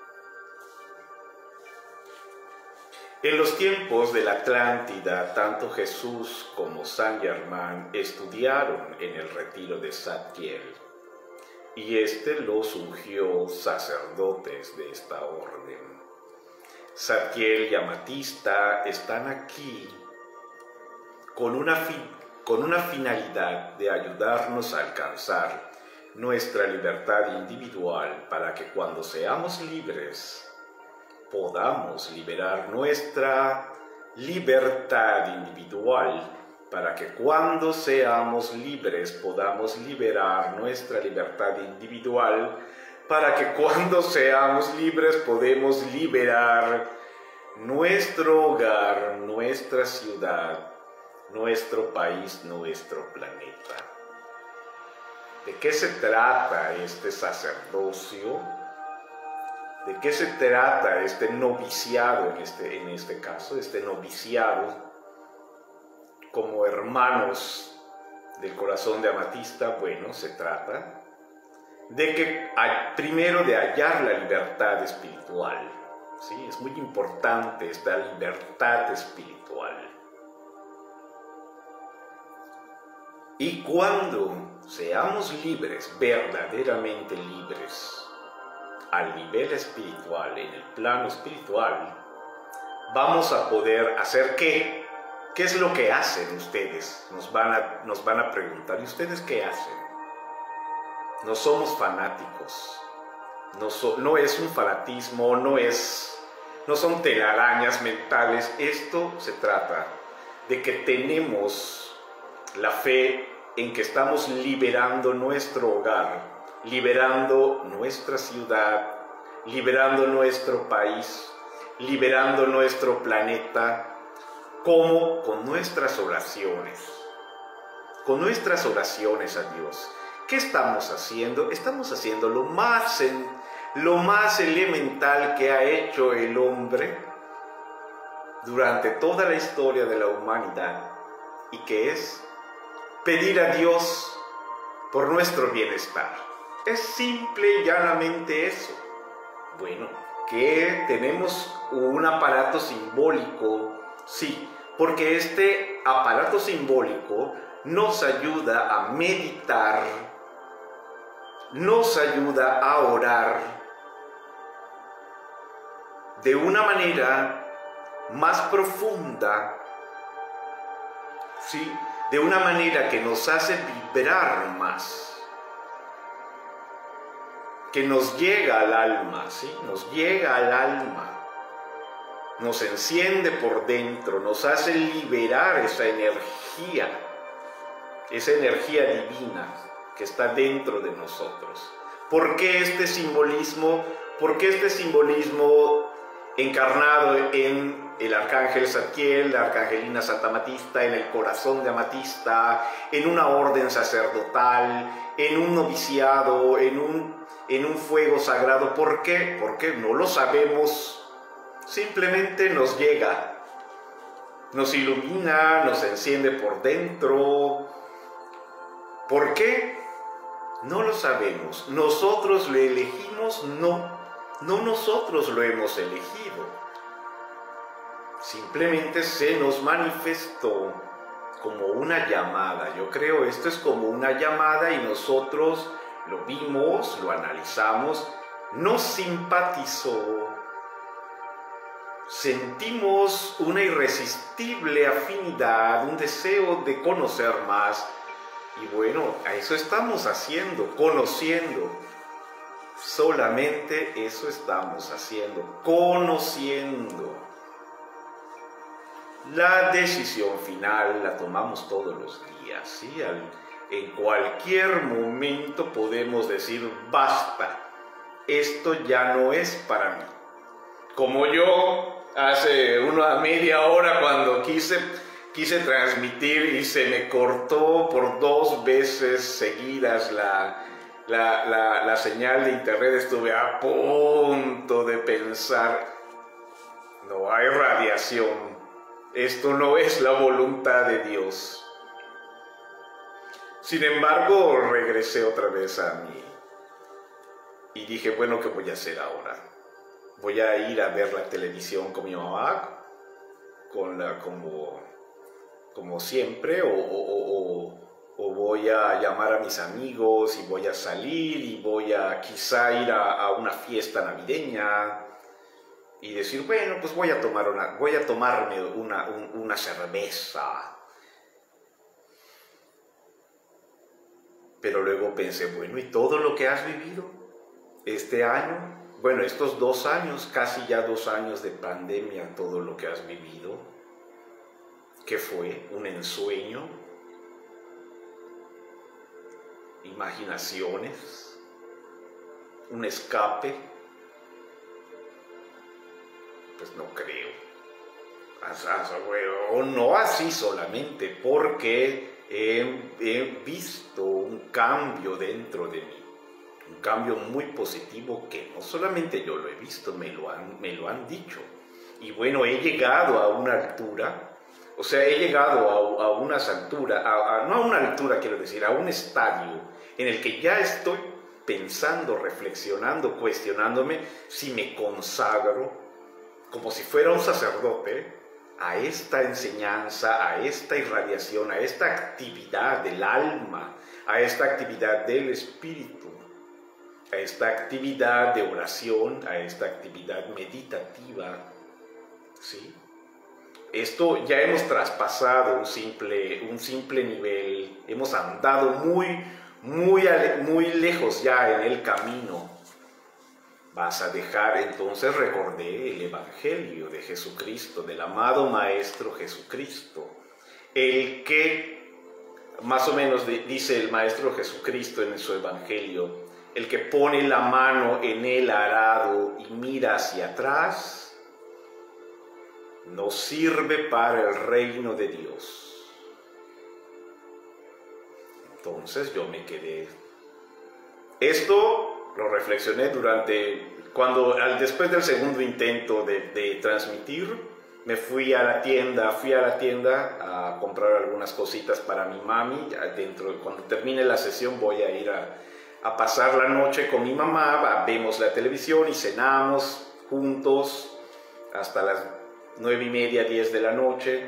En los tiempos de la Atlántida, tanto Jesús como Saint Germain estudiaron en el retiro de Zadkiel, y este los ungió sacerdotes de esta orden. Zadkiel y Amatista están aquí con una, fi con una finalidad de ayudarnos a alcanzar nuestra libertad individual, para que cuando seamos libres podamos liberar nuestra libertad individual, para que cuando seamos libres podamos liberar nuestra libertad individual, para que cuando seamos libres podemos liberar nuestro hogar, nuestra ciudad, nuestro país, nuestro planeta. ¿De qué se trata este sacerdocio? ¿De qué se trata este noviciado en este, en este caso? Este noviciado como hermanos del corazón de Amatista. Bueno, se trata de que primero de hallar la libertad espiritual, ¿sí? Es muy importante esta libertad espiritual. Y cuando seamos libres, verdaderamente libres, al nivel espiritual, en el plano espiritual, vamos a poder hacer ¿qué? ¿Qué es lo que hacen ustedes? Nos van a, nos van a preguntar, ¿y ustedes qué hacen? No somos fanáticos, no, so, no es un fanatismo, no, es, no son telarañas mentales. Esto se trata de que tenemos la fe en que estamos liberando nuestro hogar, liberando nuestra ciudad, liberando nuestro país, liberando nuestro planeta, como con nuestras oraciones, con nuestras oraciones a Dios. ¿Qué estamos haciendo? Estamos haciendo lo más, en, lo más elemental que ha hecho el hombre durante toda la historia de la humanidad, y que es pedir a Dios por nuestro bienestar. Es simple y llanamente eso. Bueno, que tenemos un aparato simbólico, sí, porque este aparato simbólico nos ayuda a meditar, nos ayuda a orar de una manera más profunda, ¿sí? De una manera que nos hace vibrar más, que nos llega al alma, ¿sí? Nos llega al alma, nos enciende por dentro, nos hace liberar esa energía, esa energía divina que está dentro de nosotros. ¿Por qué este simbolismo? ¿Por qué este simbolismo encarnado en el Arcángel Zadkiel, la Arcangelina Santa Amatista, en el corazón de Amatista, en una orden sacerdotal, en un noviciado, en un, en un fuego sagrado? ¿Por qué? Porque no lo sabemos. Simplemente nos llega, nos ilumina, nos enciende por dentro. ¿Por qué? No lo sabemos. ¿Nosotros lo elegimos? No. No nosotros lo hemos elegido. Simplemente se nos manifestó como una llamada. Yo creo esto es como una llamada y nosotros lo vimos, lo analizamos, nos simpatizó, sentimos una irresistible afinidad, un deseo de conocer más. Y bueno, a eso estamos haciendo, conociendo. Solamente eso estamos haciendo, conociendo. La decisión final la tomamos todos los días, ¿sí? Al, en cualquier momento podemos decir, basta, esto ya no es para mí. Como yo hace una media hora cuando quise, quise transmitir y se me cortó por dos veces seguidas la, la, la, la señal de internet, estuve a punto de pensar, no hay radiación. Esto no es la voluntad de Dios. Sin embargo, regresé otra vez a mí y dije, bueno, ¿qué voy a hacer ahora? Voy a ir a ver la televisión con mi mamá, con la, como, como siempre, o, o, o, o voy a llamar a mis amigos y voy a salir y voy a quizá ir a, a una fiesta navideña. Y decir, bueno, pues voy a, tomar una, voy a tomarme una, un, una cerveza. Pero luego pensé, bueno, ¿y todo lo que has vivido este año? Bueno, estos dos años, casi ya dos años de pandemia, todo lo que has vivido. ¿Qué fue? ¿Un ensueño? ¿Imaginaciones? ¿Un escape? Pues no creo, o no así solamente, porque he, he visto un cambio dentro de mí, un cambio muy positivo que no solamente yo lo he visto, me lo han, me lo han dicho. Y bueno, he llegado a una altura, o sea, he llegado a, a unas alturas, a, a, no a una altura quiero decir, a un estadio en el que ya estoy pensando, reflexionando, cuestionándome si me consagro como si fuera un sacerdote, a esta enseñanza, a esta irradiación, a esta actividad del alma, a esta actividad del espíritu, a esta actividad de oración, a esta actividad meditativa, ¿sí? Esto ya hemos traspasado un simple, un simple nivel, hemos andado muy, muy, muy lejos ya en el camino. Vas a dejar, entonces recordé el Evangelio de Jesucristo, del amado Maestro Jesucristo, el que, más o menos dice el Maestro Jesucristo en su Evangelio, el que pone la mano en el arado y mira hacia atrás, no sirve para el reino de Dios. Entonces yo me quedé. Esto lo reflexioné durante, cuando al, después del segundo intento de, de transmitir, me fui a la tienda, fui a la tienda a comprar algunas cositas para mi mami. Dentro, cuando termine la sesión voy a ir a, a pasar la noche con mi mamá, vemos la televisión y cenamos juntos hasta las nueve y media, diez de la noche.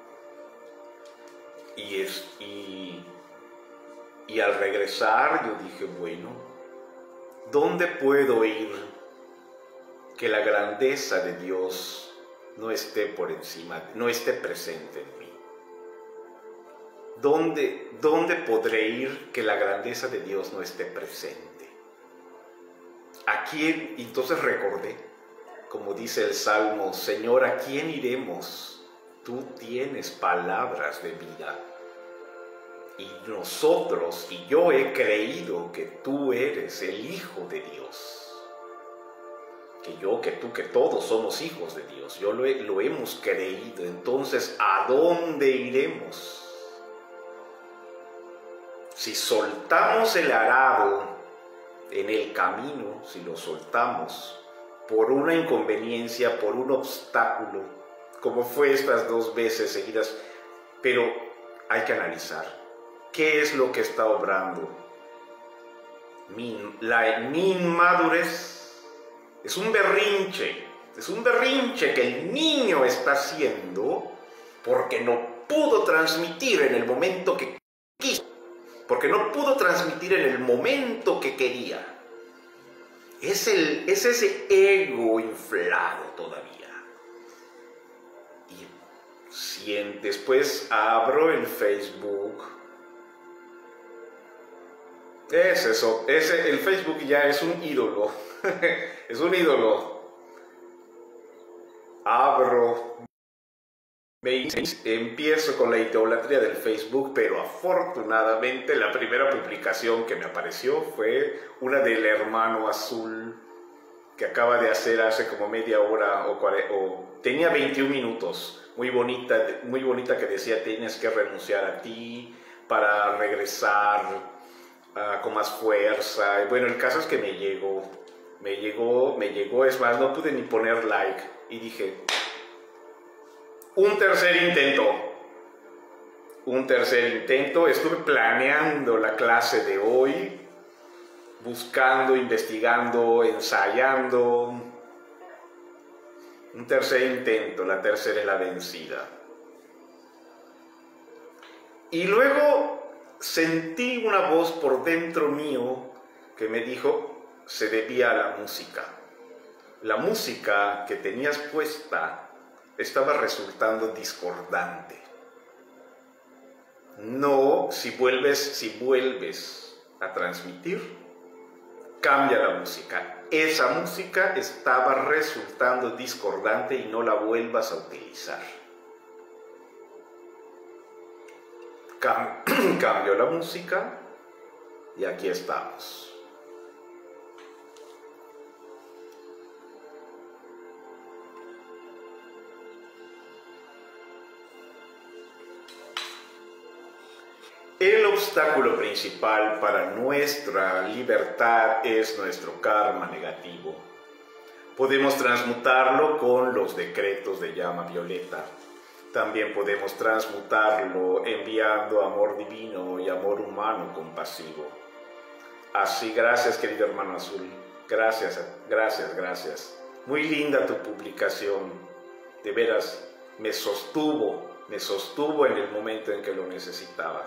Y, es, y, y al regresar yo dije, bueno, ¿dónde puedo ir que la grandeza de Dios no esté por encima, no esté presente en mí? ¿Dónde, ¿Dónde podré ir que la grandeza de Dios no esté presente? ¿A quién? Entonces recordé, como dice el Salmo, Señor, ¿a quién iremos? Tú tienes palabras de vida. Y nosotros, y yo he creído que tú eres el Hijo de Dios. Que yo, que tú, que todos somos hijos de Dios. Yo lo, he, lo hemos creído. Entonces, ¿a dónde iremos? Si soltamos el arado en el camino, si lo soltamos por una inconveniencia, por un obstáculo, como fue estas dos veces seguidas, pero hay que analizar. ¿Qué es lo que está obrando? mi, la, mi inmadurez es un berrinche, es un berrinche que el niño está haciendo porque no pudo transmitir en el momento que quiso, porque no pudo transmitir en el momento que quería. Es, el, es ese ego inflado todavía. Y si en, después abro el Facebook, es eso, ese, el Facebook ya es un ídolo, es un ídolo. Abro, me, empiezo con la idolatría del Facebook, pero afortunadamente la primera publicación que me apareció fue una del hermano azul que acaba de hacer hace como media hora o, o tenía veintiún minutos, muy bonita, muy bonita, que decía: tienes que renunciar a ti para regresar uh, con más fuerza. Y bueno, el caso es que me llegó, me llegó, me llegó, es más, no pude ni poner like y dije: un tercer intento, un tercer intento, estuve planeando la clase de hoy, buscando, investigando, ensayando. Un tercer intento, la tercera es la vencida. Y luego sentí una voz por dentro mío que me dijo: se debía a la música. La música que tenías puesta estaba resultando discordante. No, si vuelves, si vuelves a transmitir, cambia la música. Esa música estaba resultando discordante y no la vuelvas a utilizar. Cam Cambio la música y aquí estamos. El obstáculo principal para nuestra libertad es nuestro karma negativo. Podemos transmutarlo con los decretos de llama violeta. También podemos transmutarlo enviando amor divino y amor humano compasivo. Así, gracias, querido hermano azul. Gracias, gracias, gracias. Muy linda tu publicación. De veras, me sostuvo, me sostuvo en el momento en que lo necesitaba.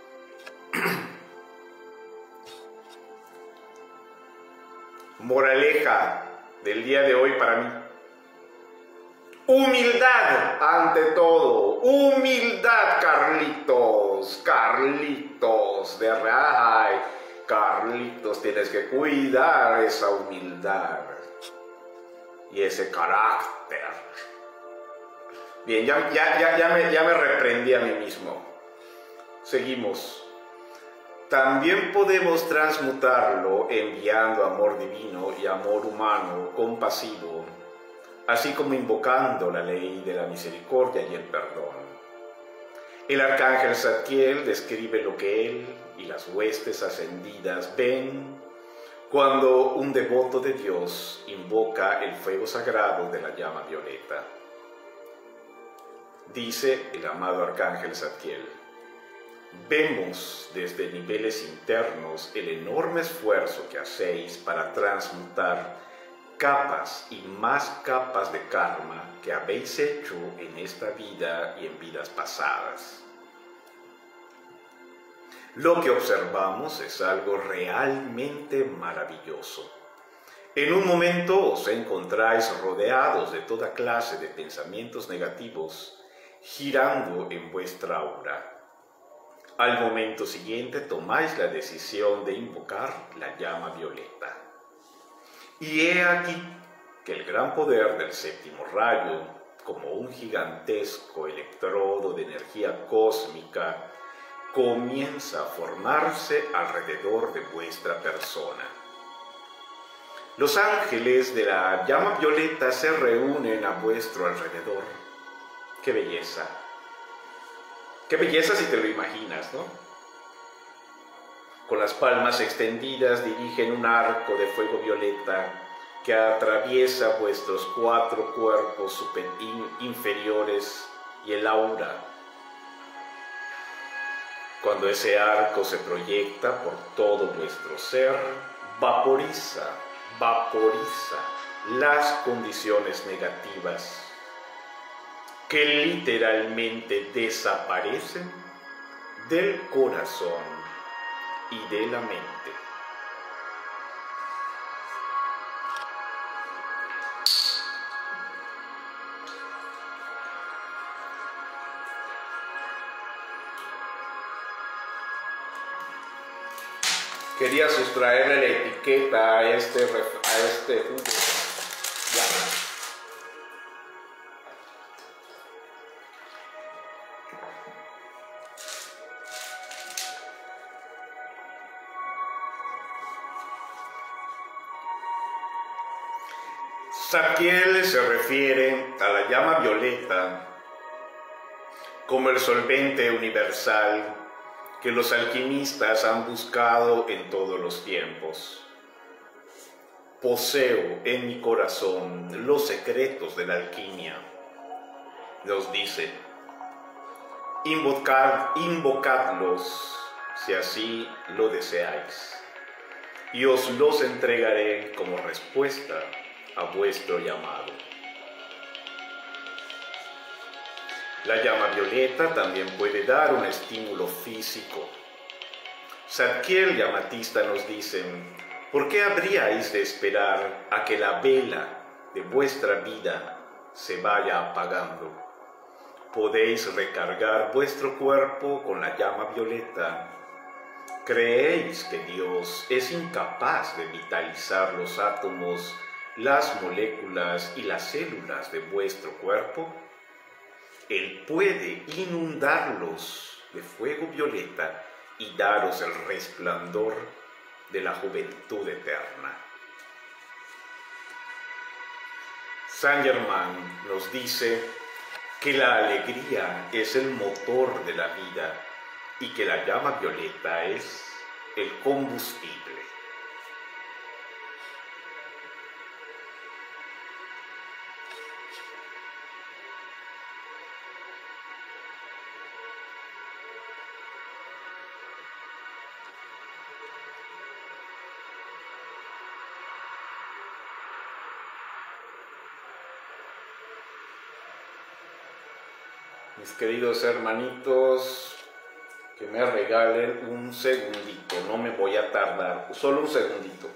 Moraleja del día de hoy para mí: humildad ante todo, humildad, Carlitos, Carlitos de Ray, Carlitos, tienes que cuidar esa humildad y ese carácter. Bien, ya, ya, ya, ya, me, ya me reprendí a mí mismo. Seguimos. También podemos transmutarlo enviando amor divino y amor humano compasivo, así como invocando la ley de la misericordia y el perdón. El arcángel Zadkiel describe lo que él y las huestes ascendidas ven cuando un devoto de Dios invoca el fuego sagrado de la llama violeta. Dice el amado arcángel Zadkiel: vemos desde niveles internos el enorme esfuerzo que hacéis para transmutar capas y más capas de karma que habéis hecho en esta vida y en vidas pasadas. Lo que observamos es algo realmente maravilloso. En un momento os encontráis rodeados de toda clase de pensamientos negativos girando en vuestra aura. Al momento siguiente tomáis la decisión de invocar la llama violeta. Y he aquí que el gran poder del séptimo rayo, como un gigantesco electrodo de energía cósmica, comienza a formarse alrededor de vuestra persona. Los ángeles de la llama violeta se reúnen a vuestro alrededor. ¡Qué belleza! ¡Qué belleza si te lo imaginas!, ¿no? Con las palmas extendidas dirigen un arco de fuego violeta que atraviesa vuestros cuatro cuerpos super inferiores y el aura. Cuando ese arco se proyecta por todo nuestro ser, vaporiza, vaporiza las condiciones negativas que literalmente desaparecen del corazón y de la mente. Quería sustraerle la etiqueta a este, a este jugo. Ya. Zadkiel se refiere a la llama violeta como el solvente universal que los alquimistas han buscado en todos los tiempos. Poseo en mi corazón los secretos de la alquimia. Nos dice, invocad, invocadlos si así lo deseáis, y os los entregaré como respuesta a vuestro llamado. La llama violeta también puede dar un estímulo físico. Zadkiel y Amatista nos dicen, ¿por qué habríais de esperar a que la vela de vuestra vida se vaya apagando? Podéis recargar vuestro cuerpo con la llama violeta. ¿Creéis que Dios es incapaz de vitalizar los átomos, las moléculas y las células de vuestro cuerpo? Él puede inundarlos de fuego violeta y daros el resplandor de la juventud eterna. Saint Germain nos dice que la alegría es el motor de la vida y que la llama violeta es el combustible. Mis queridos hermanitos, que me regalen un segundito, no me voy a tardar, solo un segundito.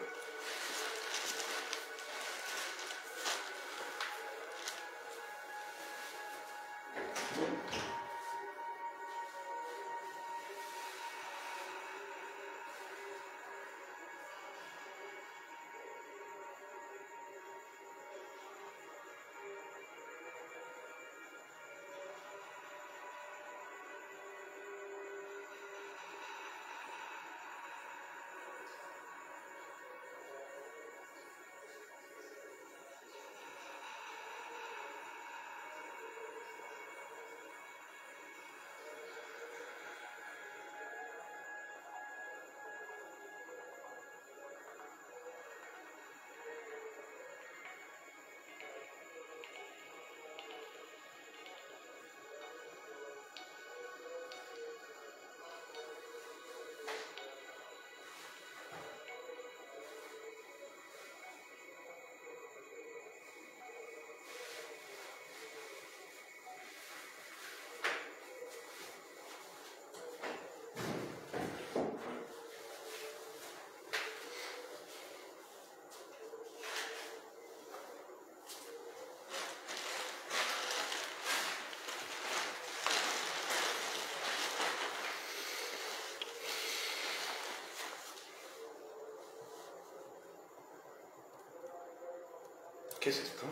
¿Qué es esto?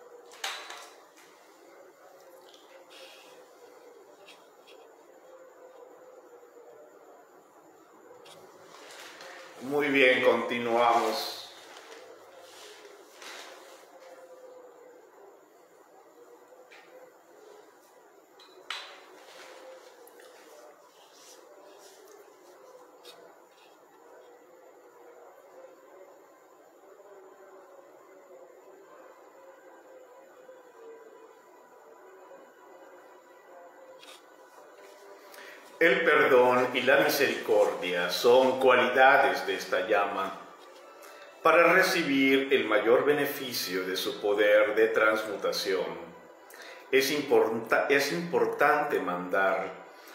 Muy bien, continuamos. El perdón y la misericordia son cualidades de esta llama para recibir el mayor beneficio de su poder de transmutación. Es, importa, es importante mandar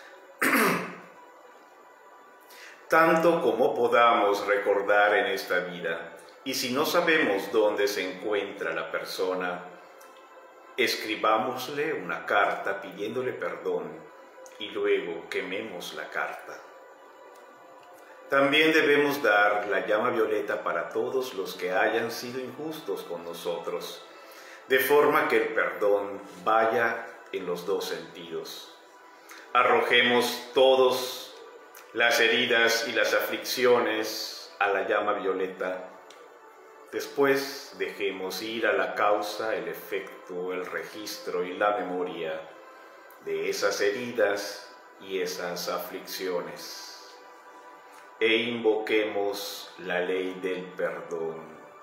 tanto como podamos recordar en esta vida, y si no sabemos dónde se encuentra la persona, escribámosle una carta pidiéndole perdón y luego quememos la carta. También debemos dar la llama violeta para todos los que hayan sido injustos con nosotros, de forma que el perdón vaya en los dos sentidos. Arrojemos todos las heridas y las aflicciones a la llama violeta. Después dejemos ir a la causa, el efecto, el registro y la memoria de esas heridas y esas aflicciones, e invoquemos la ley del perdón.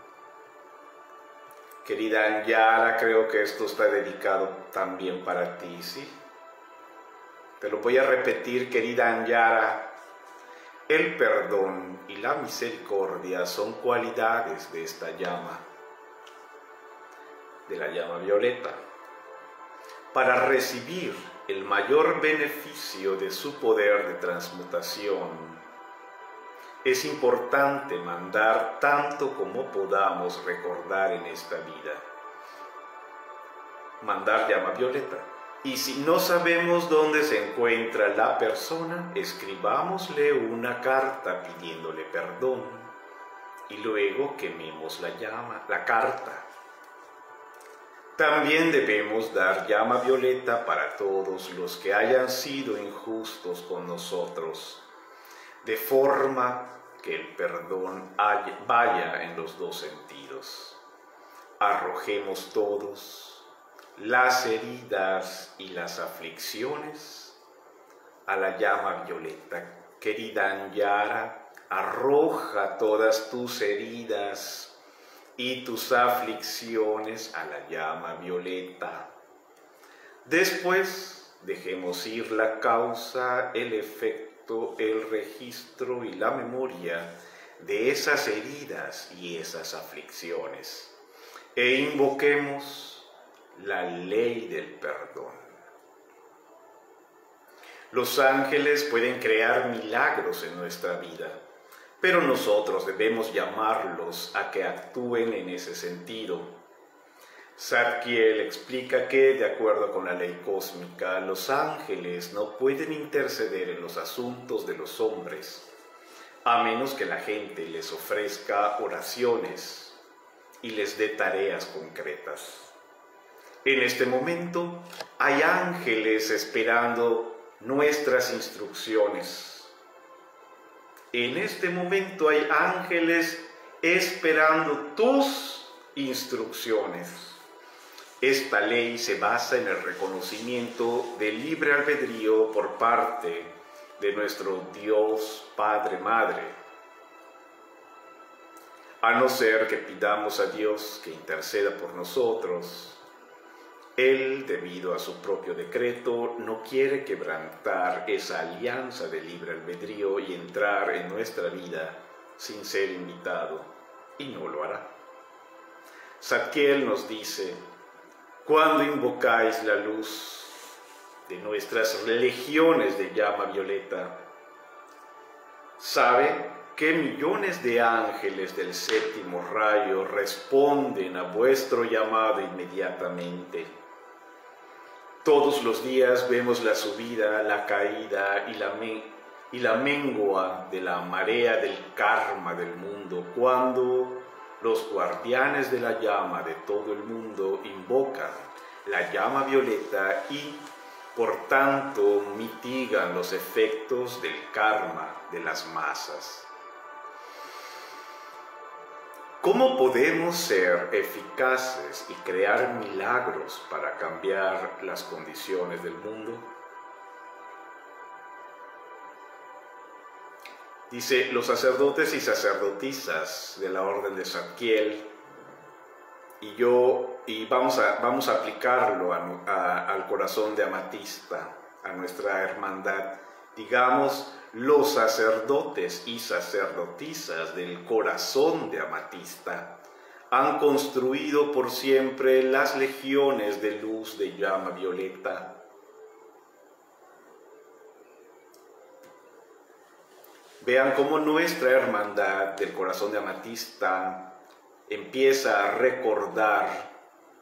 Querida Anyara, creo que esto está dedicado también para ti, ¿sí? Te lo voy a repetir, querida Anyara. El perdón y la misericordia son cualidades de esta llama, de la llama violeta. Para recibir el mayor beneficio de su poder de transmutación, es importante mandar tanto como podamos recordar en esta vida. Mandar llama violeta. Y si no sabemos dónde se encuentra la persona, escribámosle una carta pidiéndole perdón y luego quememos la llama, la carta. También debemos dar llama violeta para todos los que hayan sido injustos con nosotros, de forma que el perdón vaya en los dos sentidos. Arrojemos todos las heridas y las aflicciones a la llama violeta. Querida Anyara, arroja todas tus heridas y tus aflicciones a la llama violeta. Después dejemos ir la causa, el efecto, el registro y la memoria de esas heridas y esas aflicciones, e invoquemos la ley del perdón. Los ángeles pueden crear milagros en nuestra vida, pero nosotros debemos llamarlos a que actúen en ese sentido. Zadkiel explica que, de acuerdo con la ley cósmica, los ángeles no pueden interceder en los asuntos de los hombres, a menos que la gente les ofrezca oraciones y les dé tareas concretas. En este momento hay ángeles esperando nuestras instrucciones. En este momento hay ángeles esperando tus instrucciones. Esta ley se basa en el reconocimiento del libre albedrío por parte de nuestro Dios Padre Madre. A no ser que pidamos a Dios que interceda por nosotros, Él, debido a su propio decreto, no quiere quebrantar esa alianza de libre albedrío y entrar en nuestra vida sin ser invitado, y no lo hará. Zadkiel nos dice: cuando invocáis la luz de nuestras legiones de llama violeta, sabe que millones de ángeles del séptimo rayo responden a vuestro llamado inmediatamente. Todos los días vemos la subida, la caída y la, me y la mengua de la marea del karma del mundo, cuando los guardianes de la llama de todo el mundo invocan la llama violeta y, por tanto, mitigan los efectos del karma de las masas. ¿Cómo podemos ser eficaces y crear milagros para cambiar las condiciones del mundo? Dice, los sacerdotes y sacerdotisas de la orden de Zadkiel, y yo, y vamos a, vamos a aplicarlo a, a, al corazón de Amatista, a nuestra hermandad, digamos, los sacerdotes y sacerdotisas del corazón de amatista han construido por siempre las legiones de luz de llama violeta. Vean cómo nuestra hermandad del corazón de amatista empieza a recordar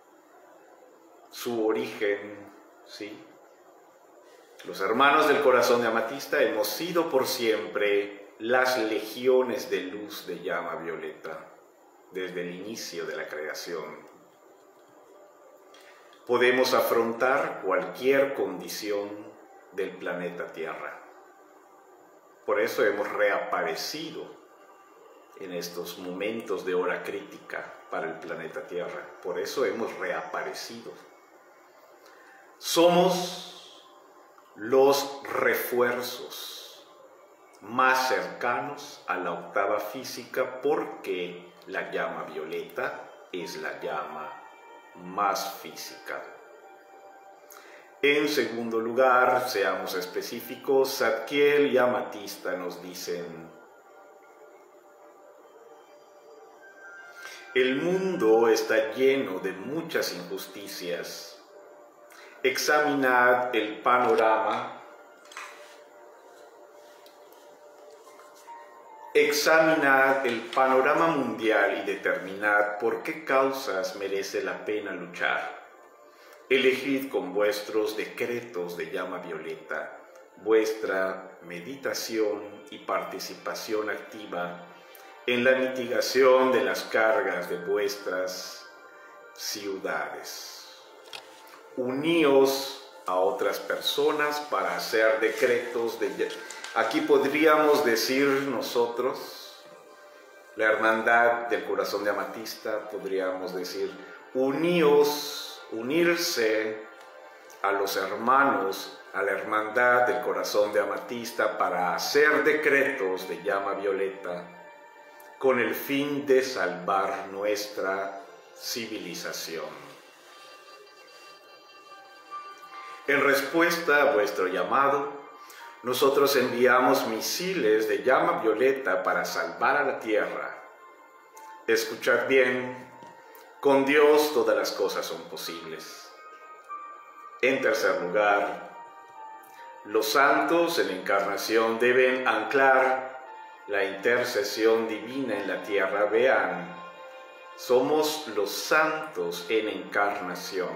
su origen, ¿sí? Los hermanos del corazón de amatista hemos sido por siempre las legiones de luz de llama violeta desde el inicio de la creación. Podemos afrontar cualquier condición del planeta Tierra. Por eso hemos reaparecido en estos momentos de hora crítica para el planeta Tierra. Por eso hemos reaparecido. Somos los refuerzos más cercanos a la octava física porque la llama violeta es la llama más física. En segundo lugar, seamos específicos, Zadkiel y Amatista nos dicen: el mundo está lleno de muchas injusticias. Examinad el panorama, examinad el panorama mundial y determinad por qué causas merece la pena luchar. Elegid con vuestros decretos de llama violeta vuestra meditación y participación activa en la mitigación de las cargas de vuestras ciudades. Uníos a otras personas para hacer decretos de... Aquí podríamos decir nosotros, la hermandad del corazón de amatista, podríamos decir, uníos, unirse a los hermanos, a la hermandad del corazón de amatista para hacer decretos de llama violeta con el fin de salvar nuestra civilización. En respuesta a vuestro llamado, nosotros enviamos misiles de llama violeta para salvar a la tierra. Escuchad bien, con Dios todas las cosas son posibles. En tercer lugar, los santos en la encarnación deben anclar la intercesión divina en la tierra. Vean, somos los santos en encarnación.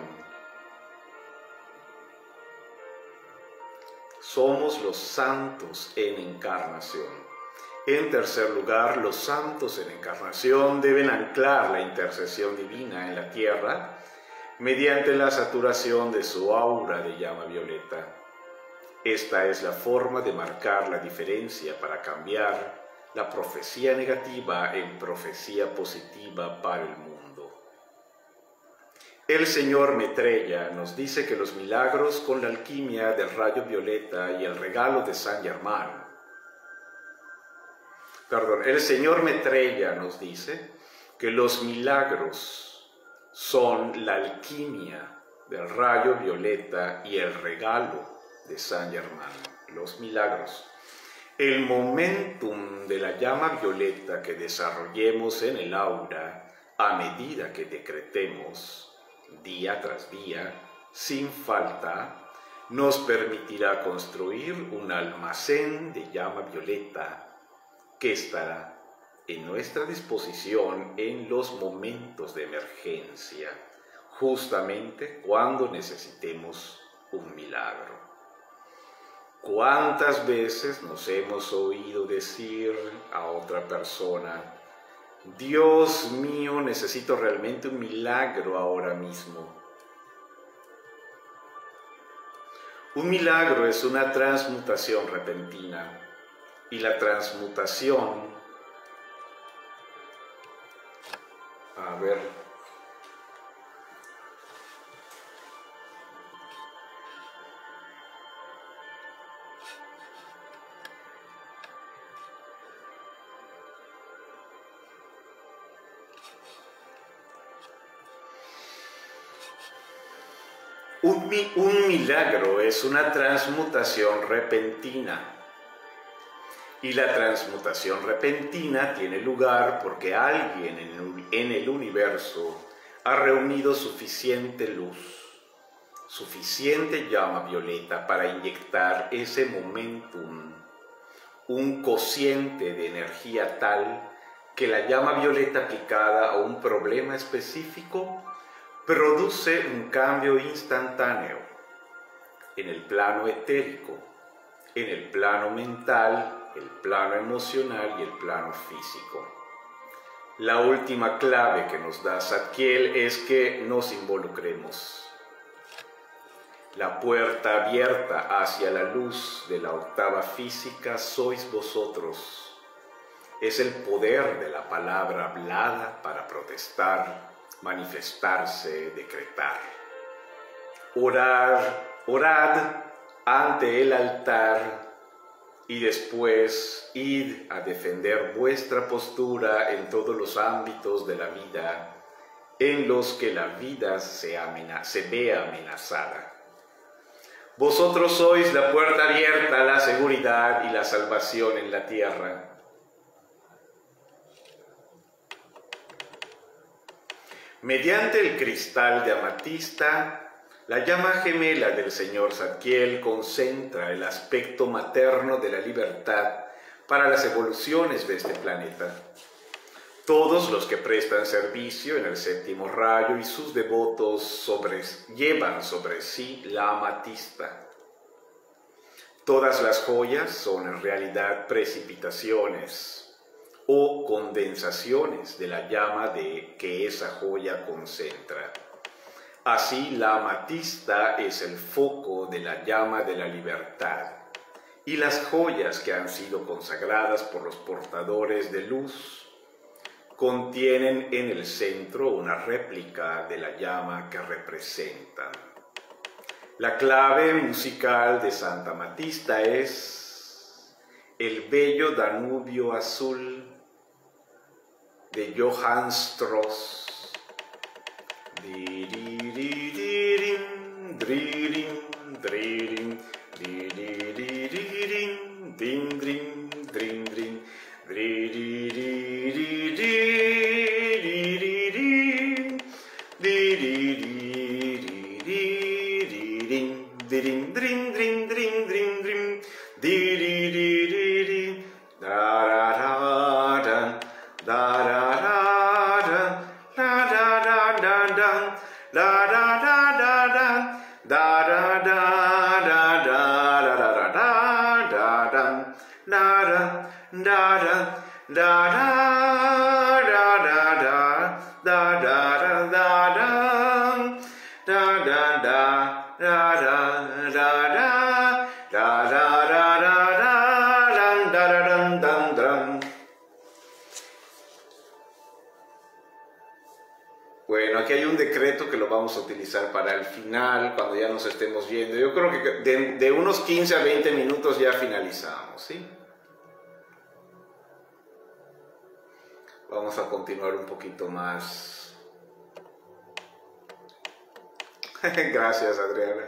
Somos los santos en encarnación. En tercer lugar, los santos en encarnación deben anclar la intercesión divina en la tierra mediante la saturación de su aura de llama violeta. Esta es la forma de marcar la diferencia para cambiar la profecía negativa en profecía positiva para el mundo. El señor Maitreya nos dice que los milagros con la alquimia del rayo violeta y el regalo de Saint Germain, perdón, el señor Maitreya nos dice que los milagros son la alquimia del rayo violeta y el regalo de Saint Germain, los milagros. El momentum de la llama violeta que desarrollemos en el aura a medida que decretemos día tras día, sin falta, nos permitirá construir un almacén de llama violeta que estará en nuestra disposición en los momentos de emergencia, justamente cuando necesitemos un milagro. ¿Cuántas veces nos hemos oído decir a otra persona: Dios mío, necesito realmente un milagro ahora mismo? Un milagro es una transmutación repentina, y la transmutación, a ver, Un, un milagro es una transmutación repentina. Y la transmutación repentina tiene lugar porque alguien en, en el universo ha reunido suficiente luz, suficiente llama violeta para inyectar ese momentum, un cociente de energía tal que la llama violeta aplicada a un problema específico produce un cambio instantáneo en el plano etérico, en el plano mental, el plano emocional y el plano físico. La última clave que nos da Zadkiel es que nos involucremos. La puerta abierta hacia la luz de la octava física sois vosotros. Es el poder de la palabra hablada para protestar, manifestarse, decretar. Orar, orad ante el altar y después id a defender vuestra postura en todos los ámbitos de la vida en los que la vida se, amena- se ve amenazada. Vosotros sois la puerta abierta a la seguridad y la salvación en la tierra. Mediante el cristal de amatista, la llama gemela del señor Zadkiel concentra el aspecto materno de la libertad para las evoluciones de este planeta. Todos los que prestan servicio en el séptimo rayo y sus devotos sobre, llevan sobre sí la amatista. Todas las joyas son en realidad precipitaciones o condensaciones de la llama de que esa joya concentra. Así, la amatista es el foco de la llama de la libertad, y las joyas que han sido consagradas por los portadores de luz contienen en el centro una réplica de la llama que representan. La clave musical de Santa Amatista es el bello Danubio azul de Johann Strauss. Diririn, dririn, dririn, diriririn, din, drin, drin, drin, diririririn, diririririn, dirin, drin, drin, drin, drin, drin, diririririn, da-da-da-da, da-da-da. Bueno, aquí hay un decreto que lo vamos a utilizar para el final, cuando ya nos estemos yendo. Yo creo que de, de unos quince a veinte minutos ya finalizamos, ¿sí? Vamos a continuar un poquito más. Gracias, Adriana.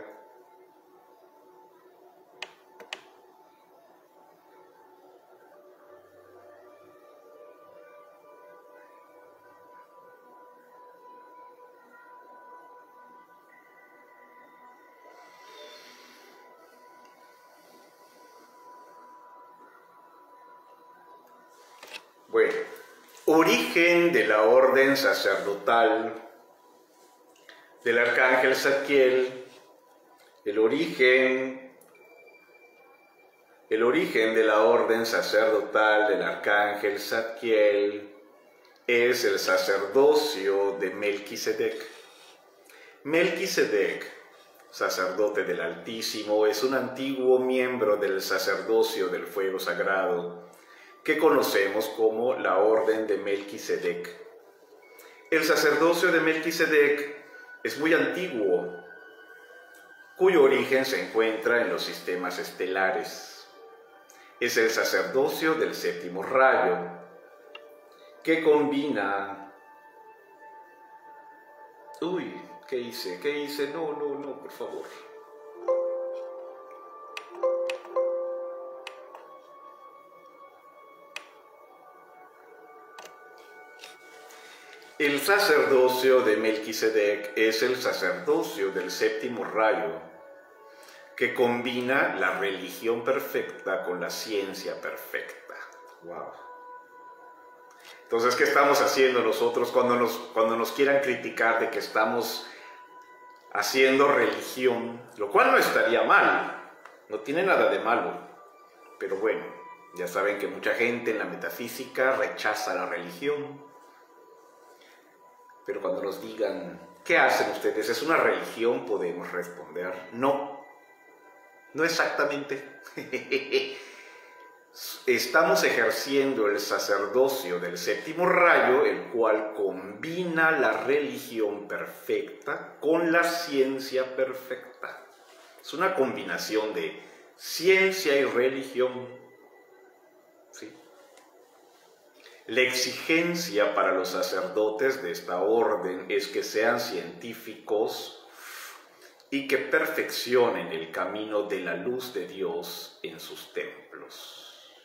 Bueno, origen de la orden sacerdotal del arcángel Zadkiel, el origen, el origen de la orden sacerdotal del arcángel Zadkiel es el sacerdocio de Melquisedec. Melquisedec, sacerdote del Altísimo, es un antiguo miembro del sacerdocio del fuego sagrado, que conocemos como la Orden de Melquisedec. El sacerdocio de Melquisedec es muy antiguo, cuyo origen se encuentra en los sistemas estelares. Es el sacerdocio del séptimo rayo, que combina... Uy, ¿Qué hice? ¿Qué hice? No, no, no, por favor. El sacerdocio de Melquisedec es el sacerdocio del séptimo rayo, que combina la religión perfecta con la ciencia perfecta. Wow. Entonces, ¿qué estamos haciendo nosotros cuando nos, cuando nos quieran criticar de que estamos haciendo religión? Lo cual no estaría mal, no tiene nada de malo. Pero bueno, ya saben que mucha gente en la metafísica rechaza la religión. Pero cuando nos digan, ¿qué hacen ustedes? ¿Es una religión? Podemos responder, no, no exactamente. Estamos ejerciendo el sacerdocio del séptimo rayo, el cual combina la religión perfecta con la ciencia perfecta. Es una combinación de ciencia y religión. ¿Sí? La exigencia para los sacerdotes de esta orden es que sean científicos y que perfeccionen el camino de la luz de Dios en sus templos.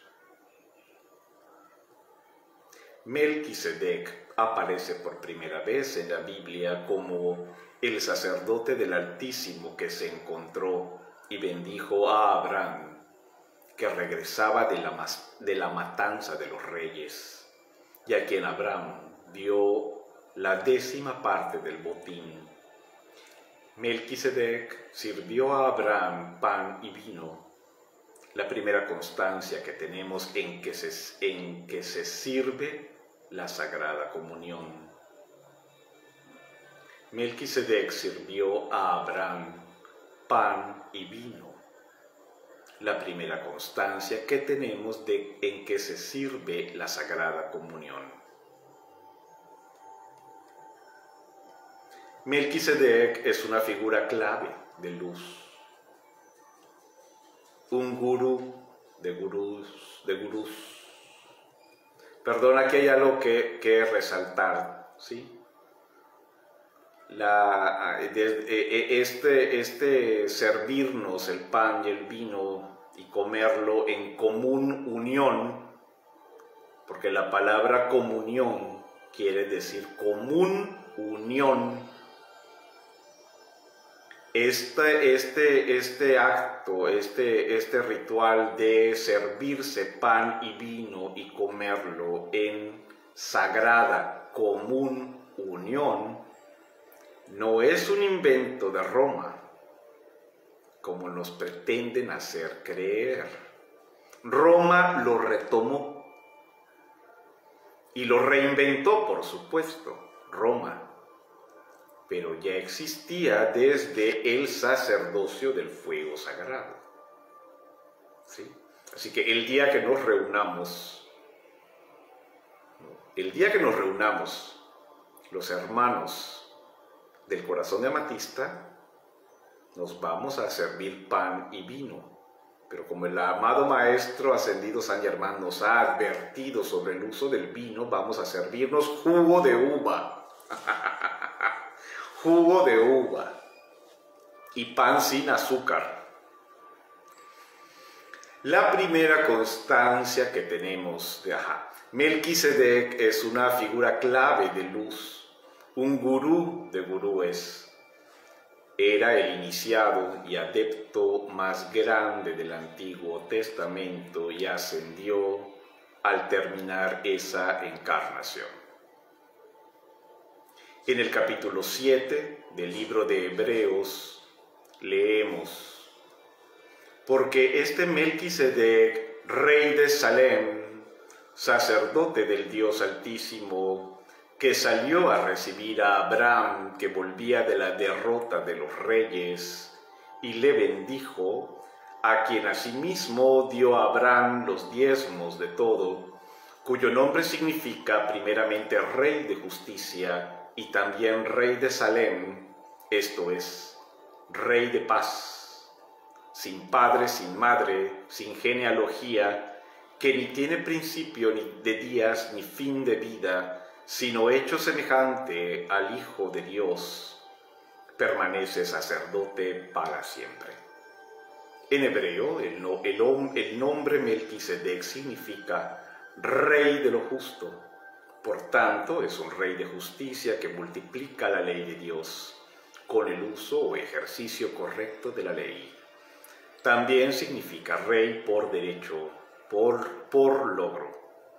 Melquisedec aparece por primera vez en la Biblia como el sacerdote del Altísimo que se encontró y bendijo a Abraham, que regresaba de la, de la matanza de los reyes, y a quien Abraham dio la décima parte del botín. Melquisedec sirvió a Abraham pan y vino, la primera constancia que tenemos en que se, en que se sirve la Sagrada Comunión. Melquisedec sirvió a Abraham pan y vino, la primera constancia que tenemos de en que se sirve la Sagrada Comunión. Melquisedec es una figura clave de luz, un gurú de gurús, de gurús. Perdón, aquí hay algo que, que resaltar, ¿sí? La, este, este servirnos el pan y el vino y comerlo en común unión, porque la palabra comunión quiere decir común unión. Este, este, este acto, este, este ritual de servirse pan y vino y comerlo en sagrada común unión no es un invento de Roma, como nos pretenden hacer creer. Roma lo retomó y lo reinventó, por supuesto, Roma. Pero ya existía desde el sacerdocio del fuego sagrado. ¿Sí? Así que el día que nos reunamos, el día que nos reunamos, los hermanos del corazón de amatista, nos vamos a servir pan y vino. Pero como el amado Maestro Ascendido San Germán nos ha advertido sobre el uso del vino, vamos a servirnos jugo de uva. Jugo de uva y pan sin azúcar. La primera constancia que tenemos de ajá. Melquisedec es una figura clave de luz, un gurú de gurúes. Era el iniciado y adepto más grande del Antiguo Testamento y ascendió al terminar esa encarnación. En el capítulo siete del libro de Hebreos leemos: porque este Melquisedec, rey de Salem, sacerdote del Dios Altísimo, que salió a recibir a Abraham, que volvía de la derrota de los reyes, y le bendijo, a quien asimismo dio a Abraham los diezmos de todo, cuyo nombre significa primeramente Rey de Justicia, y también Rey de Salem, esto es, Rey de Paz, sin padre, sin madre, sin genealogía, que ni tiene principio ni de días ni fin de vida, sino hecho semejante al Hijo de Dios, permanece sacerdote para siempre. En hebreo, el, no, el, el nombre Melquisedec significa rey de lo justo. Por tanto, es un rey de justicia que multiplica la ley de Dios con el uso o ejercicio correcto de la ley. También significa rey por derecho, por, por logro.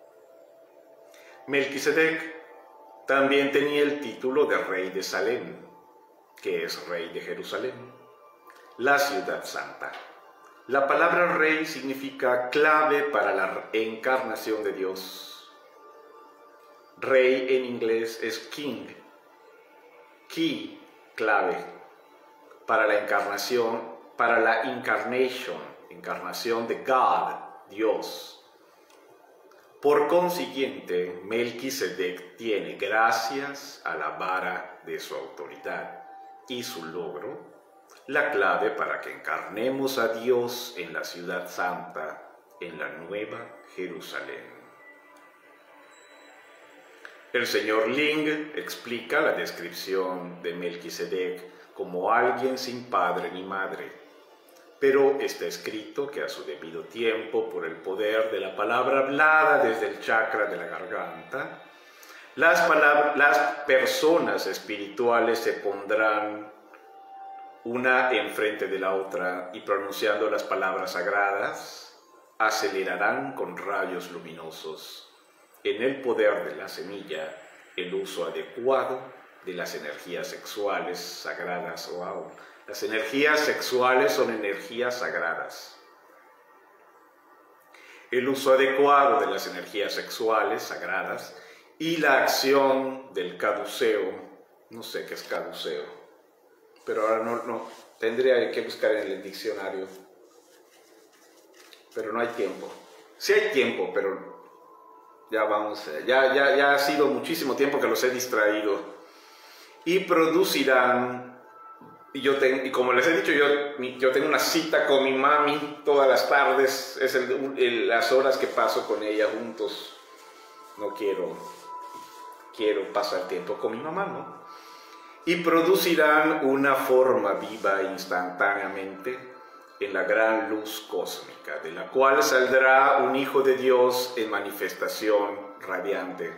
Melquisedec también tenía el título de rey de Salem, que es rey de Jerusalén, la ciudad santa. La palabra rey significa clave para la encarnación de Dios. Rey en inglés es king, key, clave, para la encarnación, para la incarnation, encarnación de God, Dios. Por consiguiente, Melquisedec tiene, gracias a la vara de su autoridad y su logro, la clave para que encarnemos a Dios en la ciudad santa, en la nueva Jerusalén. El señor Ling explica la descripción de Melquisedec como alguien sin padre ni madre, pero está escrito que a su debido tiempo, por el poder de la palabra hablada desde el chakra de la garganta, las, palabras, las personas espirituales se pondrán una enfrente de la otra y pronunciando las palabras sagradas, acelerarán con rayos luminosos, en el poder de la semilla, el uso adecuado de las energías sexuales sagradas. Wow. Las energías sexuales son energías sagradas. El uso adecuado de las energías sexuales sagradas y la acción del caduceo. No sé qué es caduceo, pero ahora no, no tendría que buscar en el diccionario. Pero no hay tiempo. Sí hay tiempo, pero ya vamos, ya, ya, ya ha sido muchísimo tiempo que los he distraído. Y producirán. Y, yo ten, y como les he dicho, yo, mi, yo tengo una cita con mi mami todas las tardes, es el, el, las horas que paso con ella juntos. No quiero, quiero pasar tiempo con mi mamá, ¿no? Y producirán una forma viva instantáneamente en la gran luz cósmica, de la cual saldrá un Hijo de Dios en manifestación radiante.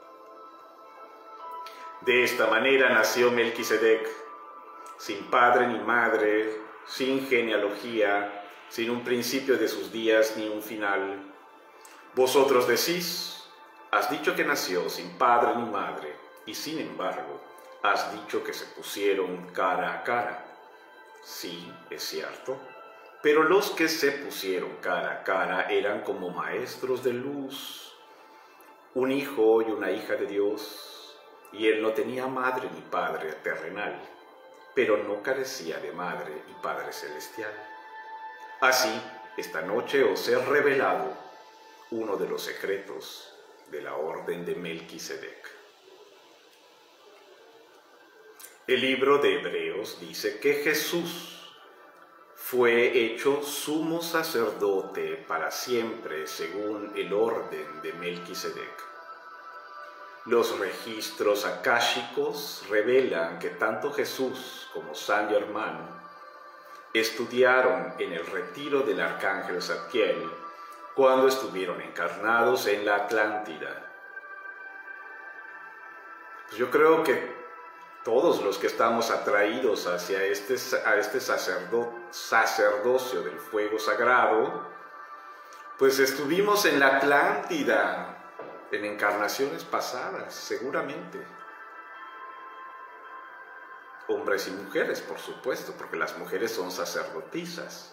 De esta manera nació Melquisedec, sin padre ni madre, sin genealogía, sin un principio de sus días ni un final. Vosotros decís, has dicho que nació sin padre ni madre, y sin embargo, has dicho que se pusieron cara a cara. Sí, es cierto, pero los que se pusieron cara a cara eran como maestros de luz, un hijo y una hija de Dios, y él no tenía madre ni padre terrenal, pero no carecía de madre y padre celestial. Así, esta noche os he revelado uno de los secretos de la orden de Melquisedec. El libro de Hebreos dice que Jesús fue hecho sumo sacerdote para siempre según el orden de Melquisedec. Los registros akáshicos revelan que tanto Jesús como San Germán estudiaron en el retiro del arcángel Zadkiel cuando estuvieron encarnados en la Atlántida. Pues yo creo que todos los que estamos atraídos hacia este, a este sacerdo, sacerdocio del fuego sagrado, pues estuvimos en la Atlántida en encarnaciones pasadas, seguramente. Hombres y mujeres, por supuesto, porque las mujeres son sacerdotisas.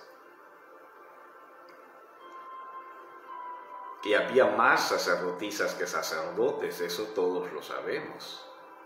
Y había más sacerdotisas que sacerdotes, eso todos lo sabemos.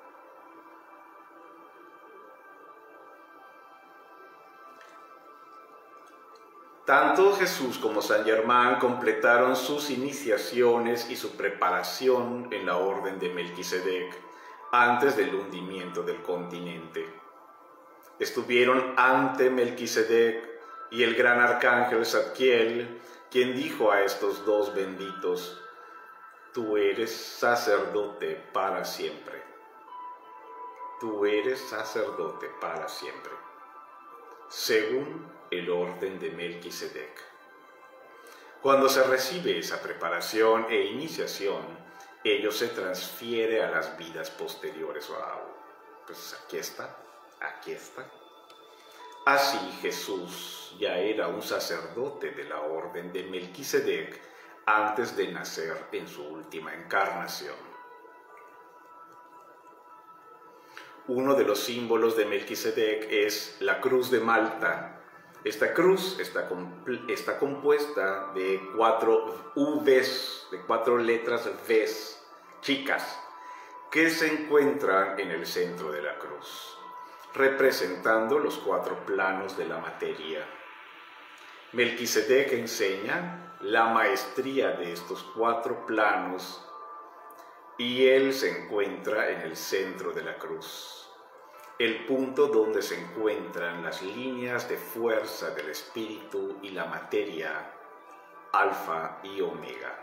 Tanto Jesús como San Germán completaron sus iniciaciones y su preparación en la orden de Melquisedec antes del hundimiento del continente. Estuvieron ante Melquisedec y el gran arcángel Zadkiel, quien dijo a estos dos benditos, tú eres sacerdote para siempre. tú eres sacerdote para siempre, según el orden de Melquisedec. Cuando se recibe esa preparación e iniciación, ello se transfiere a las vidas posteriores. Wow, pues aquí está, aquí está. Así Jesús ya era un sacerdote de la orden de Melquisedec antes de nacer en su última encarnación. Uno de los símbolos de Melquisedec es la cruz de Malta. Esta cruz está, está compuesta de cuatro V's, de cuatro letras V's chicas, que se encuentran en el centro de la cruz, representando los cuatro planos de la materia. Melquisedec enseña la maestría de estos cuatro planos y él se encuentra en el centro de la cruz, el punto donde se encuentran las líneas de fuerza del espíritu y la materia, alfa y omega.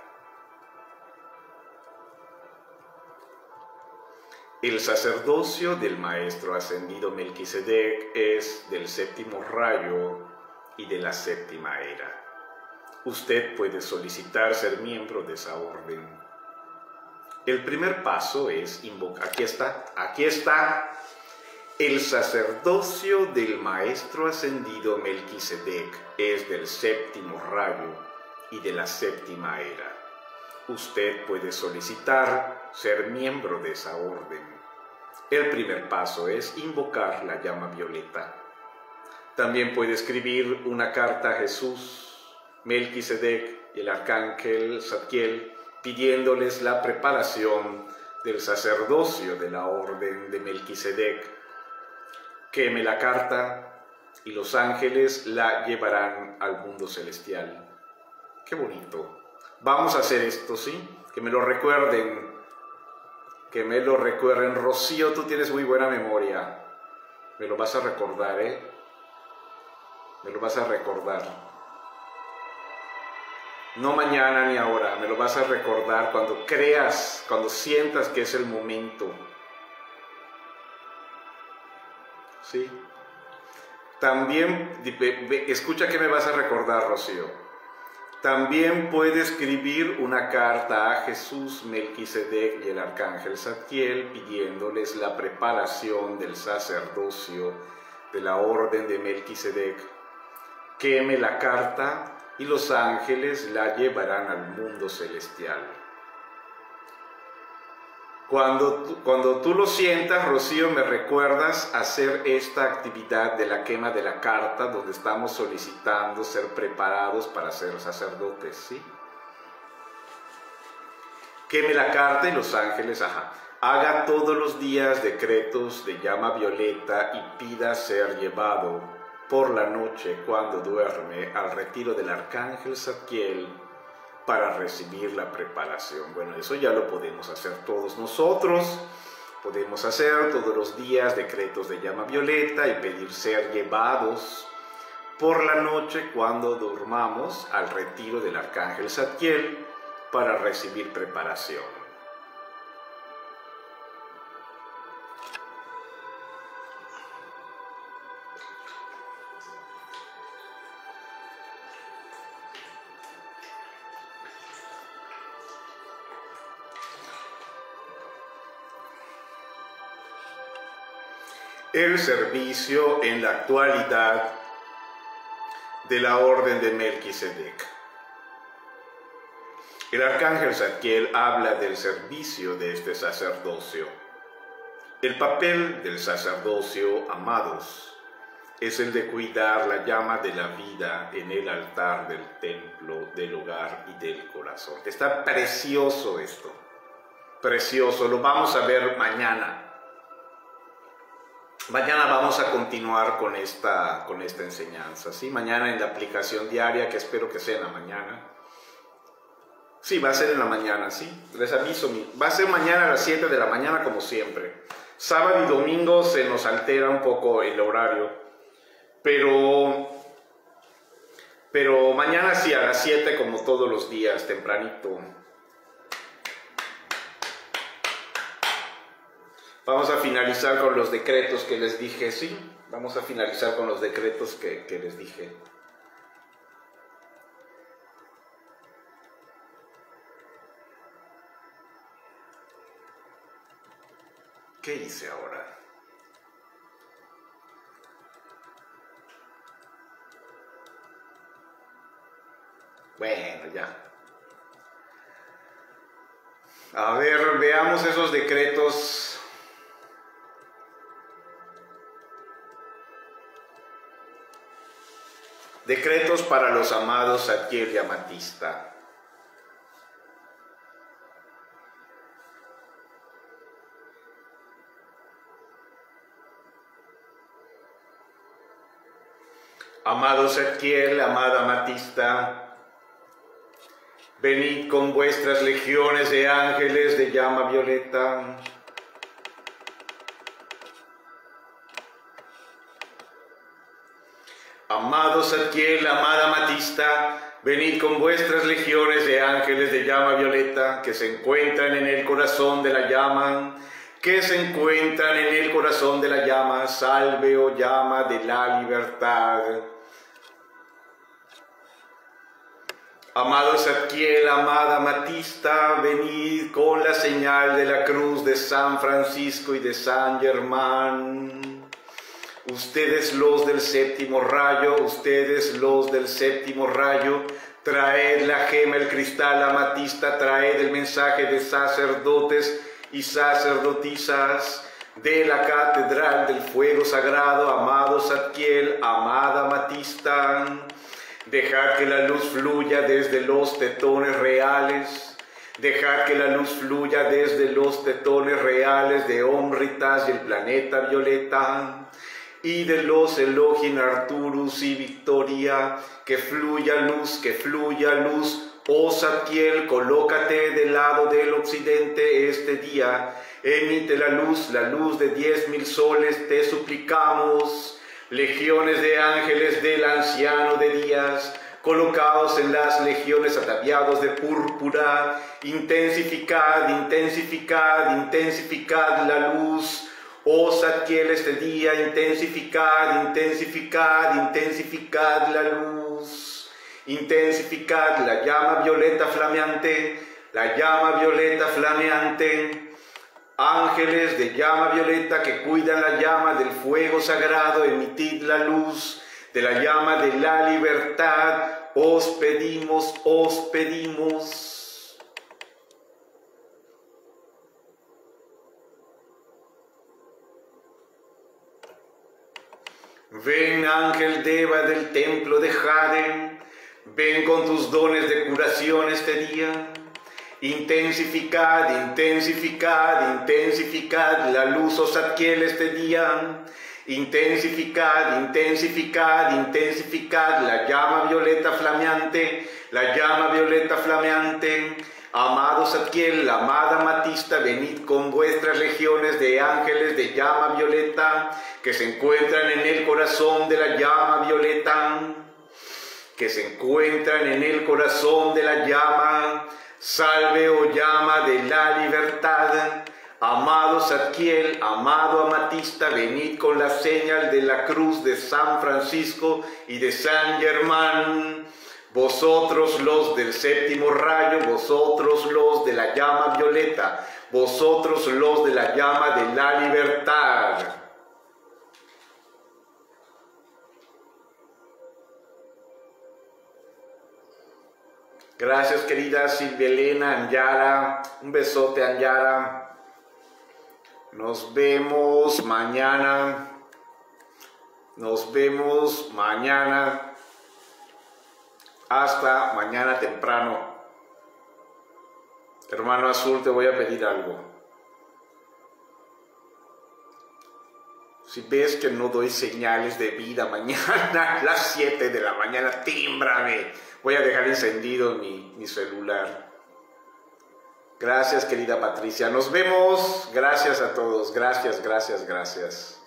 El sacerdocio del maestro ascendido Melquisedec es del séptimo rayo y de la séptima era. Usted puede solicitar ser miembro de esa orden. El primer paso es invocar. Aquí está, aquí está. El sacerdocio del maestro ascendido Melquisedec es del séptimo rayo y de la séptima era. Usted puede solicitar ser miembro de esa orden. El primer paso es invocar la llama violeta. También puede escribir una carta a Jesús, Melquisedec y el arcángel Zadkiel, pidiéndoles la preparación del sacerdocio de la orden de Melquisedec. Queme la carta y los ángeles la llevarán al mundo celestial. ¡Qué bonito! Vamos a hacer esto, ¿sí? Que me lo recuerden, que me lo recuerden. Rocío, tú tienes muy buena memoria. Me lo vas a recordar, ¿eh? Me lo vas a recordar. No mañana ni ahora, me lo vas a recordar cuando creas, cuando sientas que es el momento. ¿Sí? También, escucha que me vas a recordar, Rocío. También puede escribir una carta a Jesús, Melquisedec y el arcángel Zadkiel pidiéndoles la preparación del sacerdocio de la orden de Melquisedec. Queme la carta y los ángeles la llevarán al mundo celestial. Cuando tú, cuando tú lo sientas, Rocío, me recuerdas hacer esta actividad de la quema de la carta, donde estamos solicitando ser preparados para ser sacerdotes, ¿sí? Queme la carta y los ángeles, ajá. Haga todos los días decretos de llama violeta y pida ser llevado por la noche cuando duerme al retiro del arcángel Zadkiel para recibir la preparación. Bueno, eso ya lo podemos hacer todos nosotros. Podemos hacer todos los días decretos de llama violeta y pedir ser llevados por la noche cuando durmamos al retiro del arcángel Zadkiel para recibir preparación. El servicio en la actualidad de la orden de Melquisedec. El arcángel Zadkiel habla del servicio de este sacerdocio. El papel del sacerdocio, amados, es el de cuidar la llama de la vida en el altar del templo, del hogar y del corazón. Está precioso esto, precioso, lo vamos a ver mañana. Mañana vamos a continuar con esta, con esta enseñanza, ¿sí? Mañana en la aplicación diaria, que espero que sea en la mañana. Sí, va a ser en la mañana, ¿sí? Les aviso, va a ser mañana a las siete de la mañana como siempre. Sábado y domingo se nos altera un poco el horario, pero, pero mañana sí a las siete como todos los días, tempranito. Vamos a finalizar con los decretos que les dije, sí, vamos a finalizar con los decretos que, que les dije. ¿Qué hice ahora? Bueno, ya. A ver, veamos esos decretos. Decretos para los amados Zadkiel y Amatista. Amado Zadkiel, amada Amatista, venid con vuestras legiones de ángeles de llama violeta. Amado Zadkiel, amada Amatista, venid con vuestras legiones de ángeles de llama violeta que se encuentran en el corazón de la llama, que se encuentran en el corazón de la llama, salve, oh llama de la libertad. Amado Zadkiel, amada Amatista, venid con la señal de la cruz de San Francisco y de San Germán. Ustedes los del séptimo rayo, ustedes los del séptimo rayo, traed la gema, el cristal, amatista, traed el mensaje de sacerdotes y sacerdotisas de la catedral del fuego sagrado, amado Zadkiel, amada Amatista. Dejad que la luz fluya desde los tetones reales. Dejad que la luz fluya desde los tetones reales de Omritas y el planeta violeta. Y de los Elohim Arturus y Victoria. Que fluya luz, que fluya luz. Oh Zadkiel, colócate del lado del occidente este día. Emite la luz, la luz de diez mil soles, te suplicamos. Legiones de ángeles del anciano de días, colocados en las legiones ataviados de púrpura, intensificad, intensificad, intensificad la luz. Oh Zadkiel, este día, intensificad, intensificad, intensificad la luz. Intensificad la llama violeta flameante, la llama violeta flameante. Ángeles de llama violeta que cuidan la llama del fuego sagrado, emitid la luz de la llama de la libertad. Os pedimos, os pedimos. Ven, ángel Deva del templo de Jade, ven con tus dones de curación este día. Intensificad, intensificad, intensificad la luz, oh Zadkiel, este día. Intensificad, intensificad, intensificad la llama violeta flameante, la llama violeta flameante. Amado Zadkiel, amada Amatista, venid con vuestras legiones de ángeles de llama violeta que se encuentran en el corazón de la llama violeta, que se encuentran en el corazón de la llama. Salve, oh llama de la libertad. Amado Zadkiel, amado Amatista, venid con la señal de la cruz de San Francisco y de San Germán. Vosotros los del séptimo rayo, vosotros los de la llama violeta, vosotros los de la llama de la libertad. Gracias, querida Silvia Elena, Anyara. Un besote, Anyara. Nos vemos mañana. Nos vemos mañana. Hasta mañana temprano. Hermano Azul, te voy a pedir algo. Si ves que no doy señales de vida mañana a las siete de la mañana, tímbrame. Voy a dejar encendido mi, mi celular. Gracias, querida Patricia. Nos vemos. Gracias a todos. Gracias, gracias, gracias.